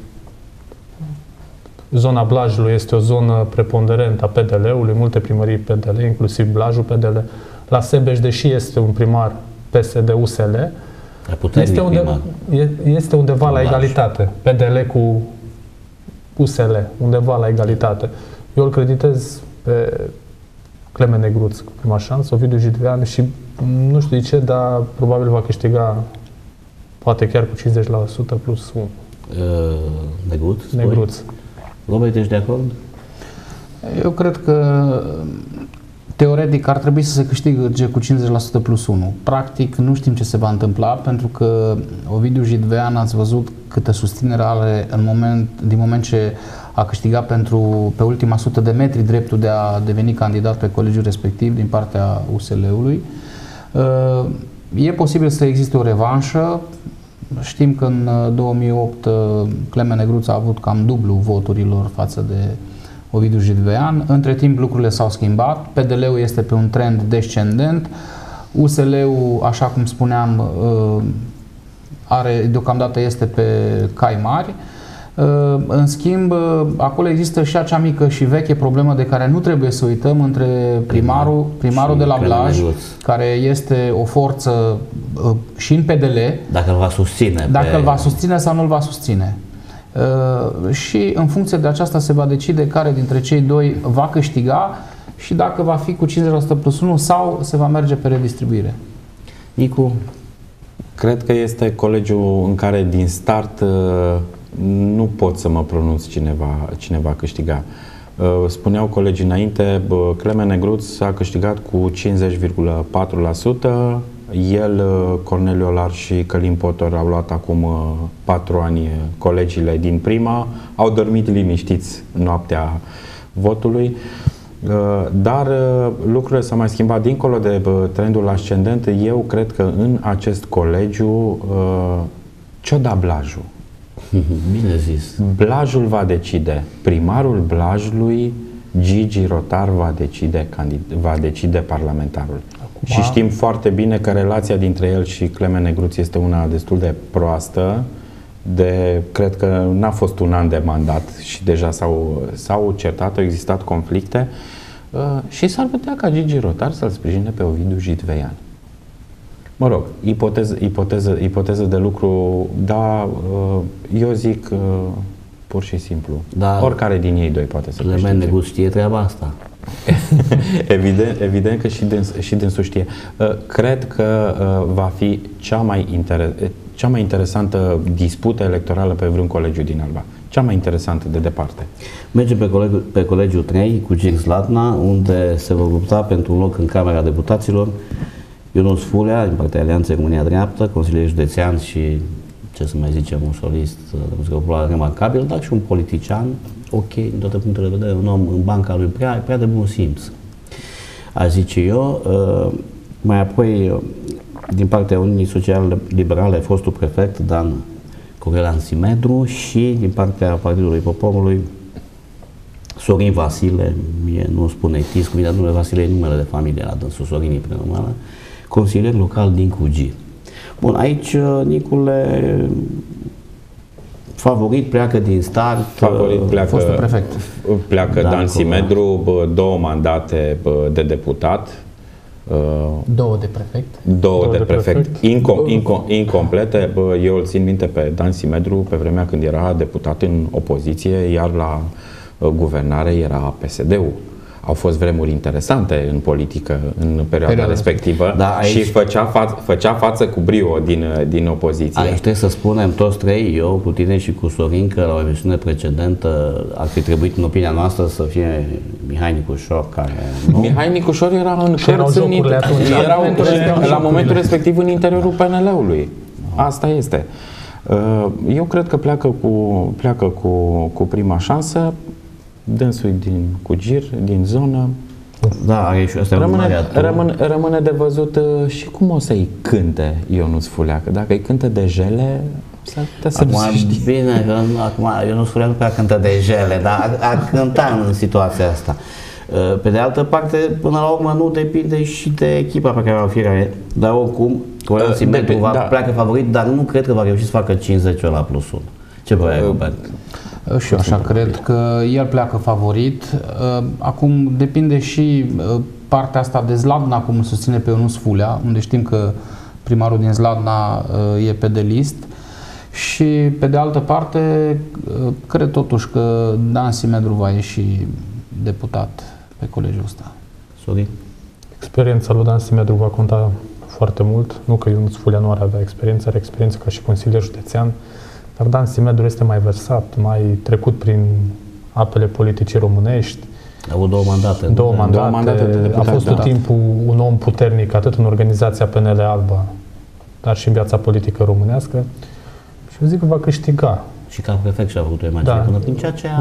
zona Blajului este o zonă preponderentă a PDL-ului, multe primării PDL, inclusiv Blajul PDL. La Sebeș, deși este un primar PSD-USL, este undeva la egalitate. PDL cu USL, undeva la egalitate. Eu îl creditez pe Clement Negruț cu prima șansă, Ovidiu Jidvean și nu știu de ce, dar probabil va câștiga poate chiar cu 50% plus 1. Negruț. Robert, ești de acord? Eu cred că teoretic ar trebui să se câștige cu 50% plus 1. Practic nu știm ce se va întâmpla, pentru că Ovidiu Jidvean, ați văzut câtă susținere are din moment ce a câștigat pe ultima 100 de metri dreptul de a deveni candidat pe colegiul respectiv din partea USL-ului. E posibil să existe o revanșă. Știm că în 2008 Clement Negruț a avut cam dublu voturilor față de Ovidiu Jidvean. Între timp lucrurile s-au schimbat. PDL-ul este pe un trend descendent. USL-ul, așa cum spuneam, deocamdată este pe cai mari. În schimb, acolo există și acea mică și veche problemă de care nu trebuie să uităm între primarul de la Blaj, care este o forță și în PDL. Dacă îl va susține. Dacă îl va susține sau nu îl va susține. Și în funcție de aceasta se va decide care dintre cei doi va câștiga și dacă va fi cu 50% plus 1 sau se va merge pe redistribuire. Nicu? Cred că este colegiul în care din start nu pot să mă pronunț cine va câștiga. Spuneau colegii înainte, Clement Negruț a câștigat cu 50,4%, el, Corneliu Olar și Călin Potor au luat acum 4 ani colegiile din prima, au dormit liniștiți noaptea votului, dar lucrurile s-au mai schimbat dincolo de trendul ascendent. Eu cred că în acest colegiu ce-o da Blajul? Bine zis. Blajul va decide. Primarul Blajului, Gigi Rotar, va decide parlamentarul. Și știm foarte bine că relația dintre el și Clemen Negruț este una destul de proastă. Cred că n-a fost un an de mandat și deja s-au certat, au existat conflicte și s-ar putea ca Gigi Rotar să-l sprijine pe Ovidiu Jitveian. Mă rog, ipoteză de lucru, dar eu zic pur și simplu, oricare din ei doi poate să Clemen Negruț știe treaba asta. Evident că și dânsul știe. Cred că va fi cea mai interesantă dispută electorală pe vreun colegiu din Alba. Cea mai interesantă de departe. Mergem pe colegiul 3 cu Gig Zlatna, unde se vor lupta pentru un loc în Camera Deputaților Ionuț Furea, din partea Alianței România Dreaptă, consilier județean și, ce să mai zicem, un solist de muzică populară remarcabil, dar și un politician, ok, din toate punctele de vedere, un om în banca lui prea de bun simț, aș zice eu. Mai apoi, din partea Uniunii Sociale Liberale, fostul prefect Dan Corel Simedru și din partea Partidului Poporului Sorin Vasile, mie nu spune tis, cu mine numele Vasile e numele de familie la dânsul, Sorin e prin urmă, consilier local din Cugir. Bun, aici, Nicule, favorit pleacă din start, fostul prefect. Pleacă Dan Simedru, 2 mandate de deputat. 2 de prefect. 2 de prefect. Incomplete. Eu îl țin minte pe Dan Simedru pe vremea când era deputat în opoziție, iar la guvernare era PSD-ul. Au fost vremuri interesante în politică în perioada respectivă, și făcea față cu brio din opoziție. Aici trebuie să spunem toți trei, eu cu tine și cu Sorin, că la o emisiune precedentă ar fi trebuit, în opinia noastră, să fie Mihai Nicușor, care... Mihai Nicușor era în cărți, la momentul respectiv în interiorul PNL-ului. Asta este. Eu cred că pleacă cu prima șansă. Dânsul din Cugir, din zonă. Da, are și asta rămâne de văzut și cum o să-i cânte Ionuț Fulea, că dacă îi cântă de jele, s-ar putea să nu se știe. Bine, că acum Ionuț Fulea nu prea cântă de jele, dar ar cânta în situația asta. Pe de altă parte, până la urmă, nu depinde și de echipa pe care o fiecare. Dar oricum, Corel Simedru pleacă favorit, dar nu cred că va reuși să facă 50 la plus 1. Ce părere ai, Robert? Și eu așa cred că el pleacă favorit. Acum depinde și partea asta de Zlatna, cum îl susține pe Ionuț Fulea, unde știm că primarul din Zlatna e pe de list. Și pe de altă parte, cred totuși că Dan Simedru va ieși deputat pe colegiul ăsta. Sorin? Experiența lui Dan Simedru va conta foarte mult. Nu că Ionuț Fulea nu ar avea experiență, are experiență ca și consilier județean. Dar Dan Simedru este mai versat, mai trecut prin apele politicii românești. A avut 2 mandate. 2 mandate de deputat. A fost tot timpul un om puternic, atât în organizația PNL Alba, dar și în viața politică românească. Și eu zic că va câștiga. Și ca prefect și-a avut o imagine până prin ceea ce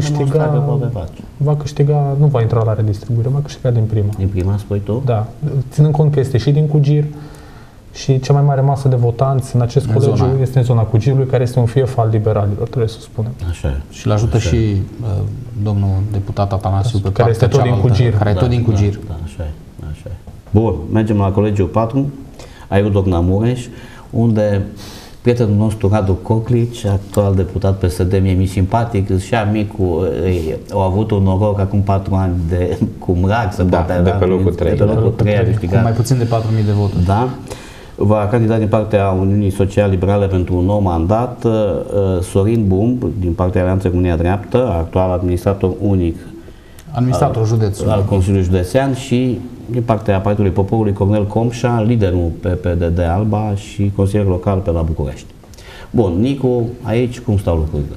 va câștiga, nu va intra la redistribuire, va câștiga din prima. Din prima, spui tu? Da. Ținând cont că este și din Cugir, și cea mai mare masă de votanți în acest colegiu este în zona Cugirului, care este un fief al liberalilor, trebuie să spunem. Așa. Și îl ajută și domnul deputat Atanasiu, pe care este tot din Cugir. Care tot din Cugir. Da, așa e. Bun, mergem la colegiul 4, Aerodocna Mureș, unde prietenul nostru Radu Coclici, actual deputat PSD, mie simpatic, și amicul, au avut un noroc acum 4 ani cu mrac să poate de pe locul 3. De pe locul 3 a câștigat. Cu mai puțin de 4.000 de voturi. Da. Va candida din partea Uniunii Sociale Liberale pentru un nou mandat Sorin Bumb, din partea Alianței România Dreaptă, actual administrator unic administrator județului al Consiliului Județean, și din partea Partidului Poporului Cornel Comșa, liderul PPDD Alba și consilier local pe la București. Bun, Nicu, aici cum stau lucrurile?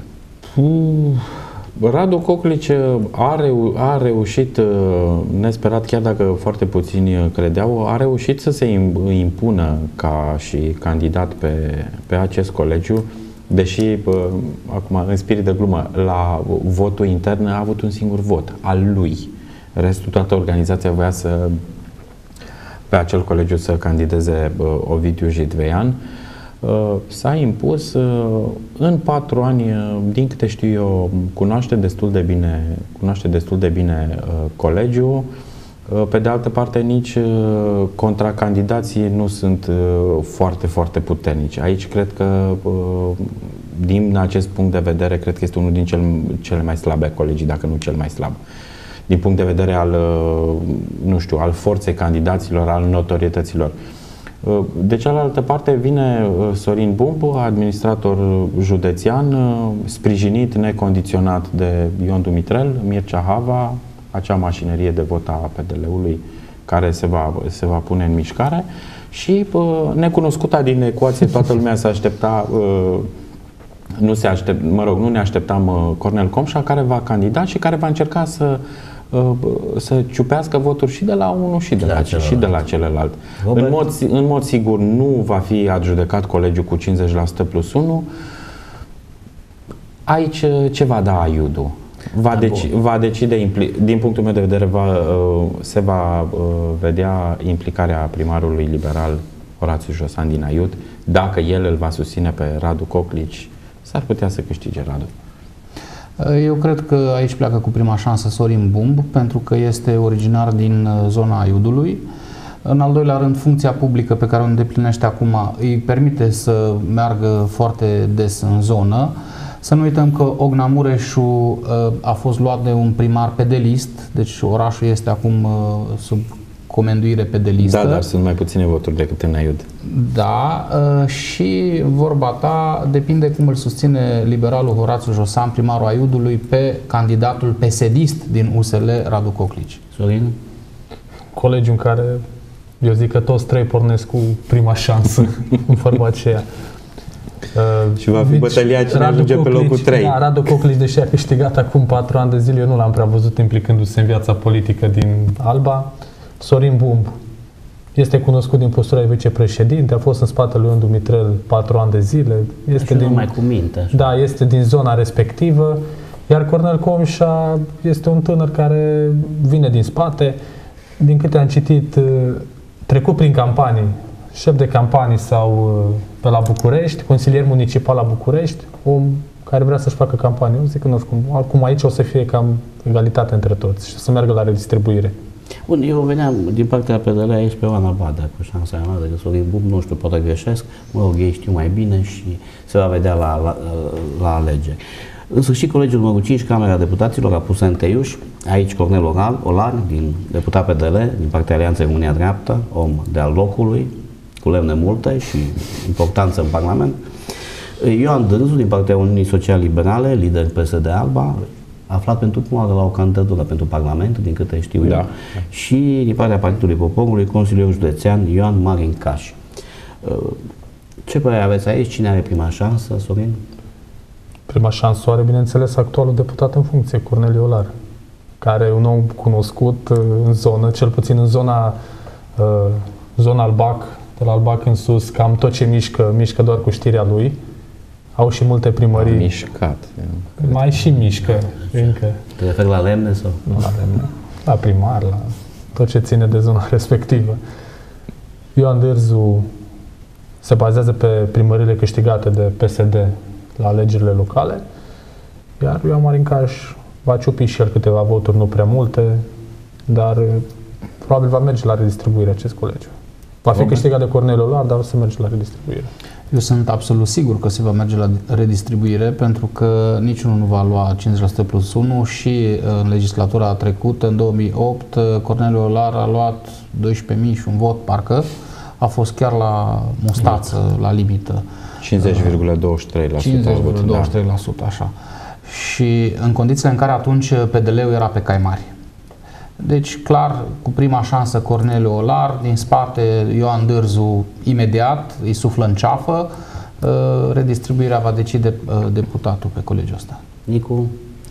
Radu Coclici a reușit, nesperat, chiar dacă foarte puțini credeau, a reușit să se impună ca și candidat pe acest colegiu, deși, acum, în spirit de glumă, la votul intern a avut un singur vot, al lui. Restul, toată organizația voia pe acel colegiu să candideze Ovidiu Jitveian. S-a impus în 4 ani, din câte știu eu, cunoaște destul de bine colegiul. Pe de altă parte, nici contracandidații nu sunt foarte, foarte puternici. Aici cred că, din acest punct de vedere, cred că este unul din cele mai slabe colegii, dacă nu cel mai slab. Din punct de vedere al, nu știu, al forței candidaților, al notorietăților. De cealaltă parte vine Sorin Bumb, administrator județean, sprijinit necondiționat de Ion Dumitrel, Mircea Hava, acea mașinărie de vot a PDL-ului care se va pune în mișcare și necunoscuta din ecuație, toată lumea se aștepta, nu ne așteptam Cornel Comșa, care va candida și care va încerca să ciupească voturi și de la unul și de la celălalt. În mod sigur nu va fi adjudecat colegiul cu 50% plus 1. Aici ce va da Aiudu? Va decide, din punctul meu de vedere, se va vedea implicarea primarului liberal Horațiu Josan din Aiud. Dacă el îl va susține pe Radu Coclici, s-ar putea să câștige Radu. Eu cred că aici pleacă cu prima șansă Sorin Bumb, pentru că este originar din zona Aiudului. În al doilea rând, funcția publică pe care o îndeplinește acum îi permite să meargă foarte des în zonă. Să nu uităm că Ogna Mureșu a fost luat de un primar pedelist, deci orașul este acum sub comenduire pedelistă. Da, dar sunt mai puține voturi decât în Aiud. Da, și vorba ta depinde cum îl susține liberalul Horațiu Josan, primarul Aiudului, pe candidatul PSD-ist din USL, Radu Coclici. Sorin? Colegiul în care eu zic că toți trei pornesc cu prima șansă în forma aceea. Și va fi bătălia cine ajunge pe locul 3. Da, Radu Coclici, deși a câștigat acum 4 ani de zile, eu nu l-am prea văzut implicându-se în viața politică din Alba. Sorin Bumb este cunoscut din postura de vicepreședinte, a fost în spatele lui Ion Dumitrel 4 ani de zile. Este mai cu minte. Așa. Da, este din zona respectivă. Iar Cornel Comșa este un tânăr care vine din spate. Din câte am citit, trecut prin campanii, șef de campanii sau pe la București, consilier municipal la București, om care vrea să-și facă campanie. Eu zic că nu știu, acum aici o să fie cam egalitate între toți și să meargă la redistribuire. Bun, eu veneam din partea PDL aici pe Oana Badea cu șansa mea de că Sorin Bumb, nu știu, poate greșesc, mă rog, ei știu mai bine și se va vedea la alegeri. În sfârșit, Colegiul numărul 5, Camera Deputaților, a pus în teiuș, aici Cornel Olar, deputat PDL, din partea Alianței România Dreaptă, om de-al locului, cu lemne multe și importanță în Parlament. Ioan Dârzu, din partea Uniunii Social-Liberale, lider PSD Alba, aflat pentru prima oară la o candidatură pentru Parlament, din câte știu eu, și din partea Partidului Poporului, consilierul județean Ioan Marin Caș. Ce părere aveți aici? Cine are prima șansă, Sorin? Prima șansă o are, bineînțeles, actualul deputat în funcție, Corneliu Olar, care e un om cunoscut în zonă, cel puțin în zona Albac, de la Albac în sus, cam tot ce mișcă doar cu știrea lui. Au și multe primării. Mișcat. Mai și mișcă încă. Te referi la lemne sau? Nu la lemne. La primar, la tot ce ține de zona respectivă. Ioan Dârzu se bazează pe primările câștigate de PSD la alegerile locale, iar Ioan Marin Caș va ciupi și el câteva voturi, nu prea multe, dar probabil va merge la redistribuire acest colegiu. Va fi câștigat de Corneliu Olar, dar o să merge la redistribuire. Eu sunt absolut sigur că se va merge la redistribuire, pentru că niciunul nu va lua 50% plus 1 și în legislatura trecută, în 2008, Corneliu Olar a luat 12.000 și un vot, parcă a fost chiar la mustață, la limită. 50,23%. 50,23%, așa. Și în condițiile în care atunci PDL-ul era pe cai mari. Deci, clar, cu prima șansă Corneliu Olar, din spate Ioan Dârzu imediat, îi suflă în ceafă, redistribuirea va decide deputatul pe colegiul ăsta. Nicu?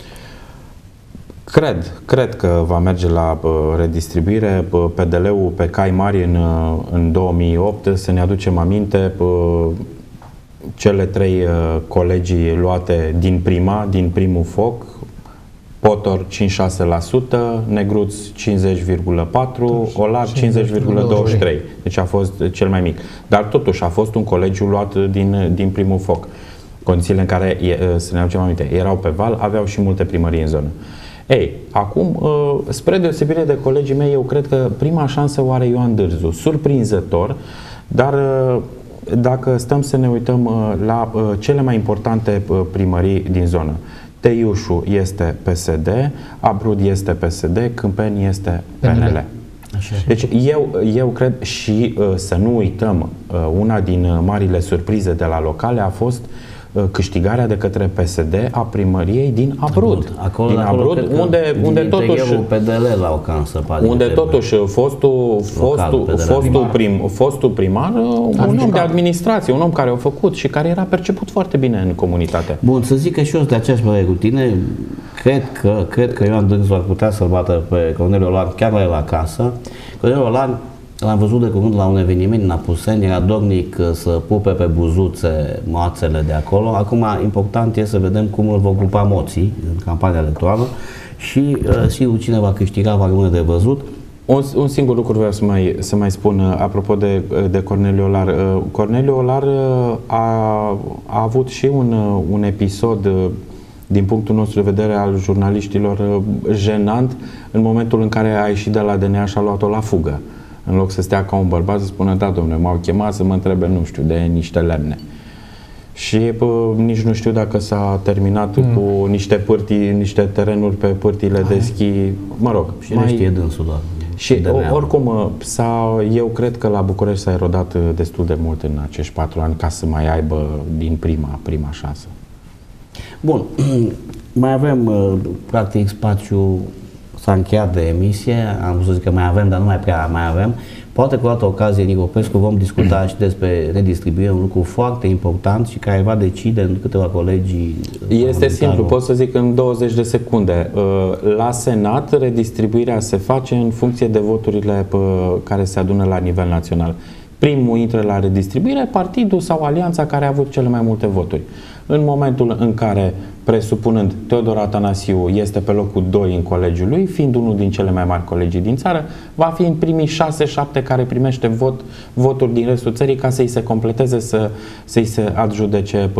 Cred că va merge la redistribuire. PDL-ul pe cai mari în 2008, să ne aducem aminte, cele 3 colegii luate din primul foc, Potor 5-6%, Negruț 50,4%, Olar 50,23%. Deci a fost cel mai mic. Dar totuși a fost un colegiu luat din primul foc. Condițiile în care, să ne aducem aminte, erau pe val, aveau și multe primării în zonă. Ei, acum, spre deosebire de colegii mei, eu cred că prima șansă o are Ioan Dârzu, surprinzător, dar dacă stăm să ne uităm la cele mai importante primării din zonă, Teiușu este PSD, Abrud este PSD, Câmpeni este PNL. Deci eu cred și să nu uităm, una din marile surprize de la locale a fost câștigarea de către PSD a primăriei din Abrud. Acolo unde totuși PDL la o cansă, unde totuși fostul primar, un om de administrație, un om care a făcut și care era perceput foarte bine în comunitate. Bun, să zic că și eu sunt de aceeași părere cu tine. Cred că Ioan Dârzu ar putea să-l bată pe Corneliu Olan chiar la el acasă. Corneliu Olan l-am văzut de curând la un eveniment în Apuseni, era dornic să pupe pe buzuțe moațele de acolo. Acum, important este să vedem cum îl vor grupa moții în campania electorală și sigur cine va câștiga va rămâne de văzut. Un singur lucru vreau să mai spun apropo de Corneliu Olar. Corneliu Olar a avut și un episod din punctul nostru de vedere al jurnaliștilor jenant în momentul în care a ieșit de la DNA și a luat-o la fugă. În loc să stea ca un bărbat să spună, da, domnule, m-au chemat să mă întrebe, nu știu, de niște lemne. Și nici nu știu dacă s-a terminat cu niște terenuri pe pârtiile de schi, mă rog. Și mai știe dânsul doar. Și oricum, eu cred că la București s-a erodat destul de mult în acești 4 ani ca să mai aibă din prima șansă. Bun, mai avem practic spațiu. S-a încheiat de emisie, am vrut să zic că mai avem, dar nu mai avem. Poate cu o altă ocazie, Nicu Popescu, vom discuta și despre redistribuire, un lucru foarte important și care va decide în câteva colegii. Este simplu, pot să zic în 20 de secunde. La Senat, redistribuirea se face în funcție de voturile care se adună la nivel național. Primul intră la redistribuire partidul sau alianța care a avut cele mai multe voturi. În momentul în care, presupunând Teodor Atanasiu este pe locul 2 în colegiul lui, fiind unul din cele mai mari colegii din țară, va fi în primii 6-7 care primește voturi din restul țării ca să-i se completeze, să-i se adjudece,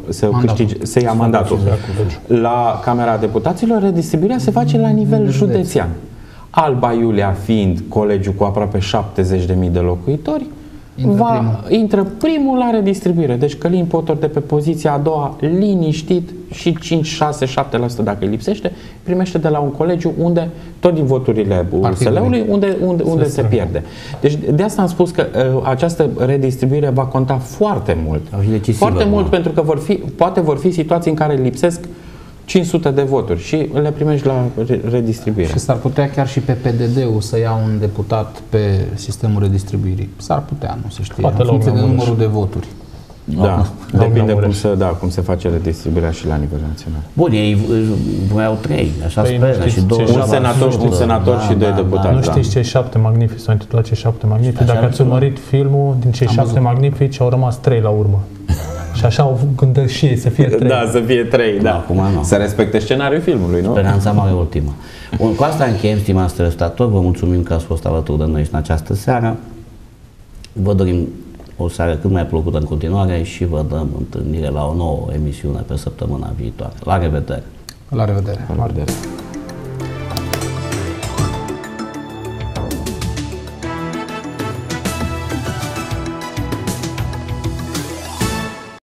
să ia mandatul. La Camera Deputaților, redistribuirea se face la nivel județean. Alba Iulia fiind colegiul cu aproape 70.000 de locuitori, intră primul la redistribuire. Deci Călin Potor de pe poziția a doua, liniștit, și 5-6-7% dacă îi lipsește, primește de la un colegiu unde, tot din voturile USL-ului, unde se pierde. Deci de asta am spus că această redistribuire va conta foarte mult. Foarte mult, pentru că poate vor fi situații în care lipsesc 500 de voturi și le primești la redistribuire. Și s-ar putea chiar și pe PDD-ul să ia un deputat pe sistemul redistribuirii. S-ar putea, nu se știe, poate în funcție de numărul de voturi. Da, depinde cum se face redistribuirea și la nivel național. Bun, ei voiau 3, așa speră, și 2. Un senator și 2 deputați. Nu știți cei 7 magnifici, s-au intitulat cei 7 magnifici. Dacă ați urmărit filmul, din cei 7 magnifici au rămas 3 la urmă. Și așa au gândit și ei să fie 3. Da, să fie 3, da. Acum nu. Să respecte scenariul filmului, nu? Speranța mare ultima. Bun, cu asta încheiem, stimați telespectatori. Vă mulțumim că ați fost alături de noi în această seară. Vă dorim o seară cât mai plăcută în continuare și vă dăm întâlnire la o nouă emisiune pe săptămâna viitoare. La revedere! La revedere! La revedere!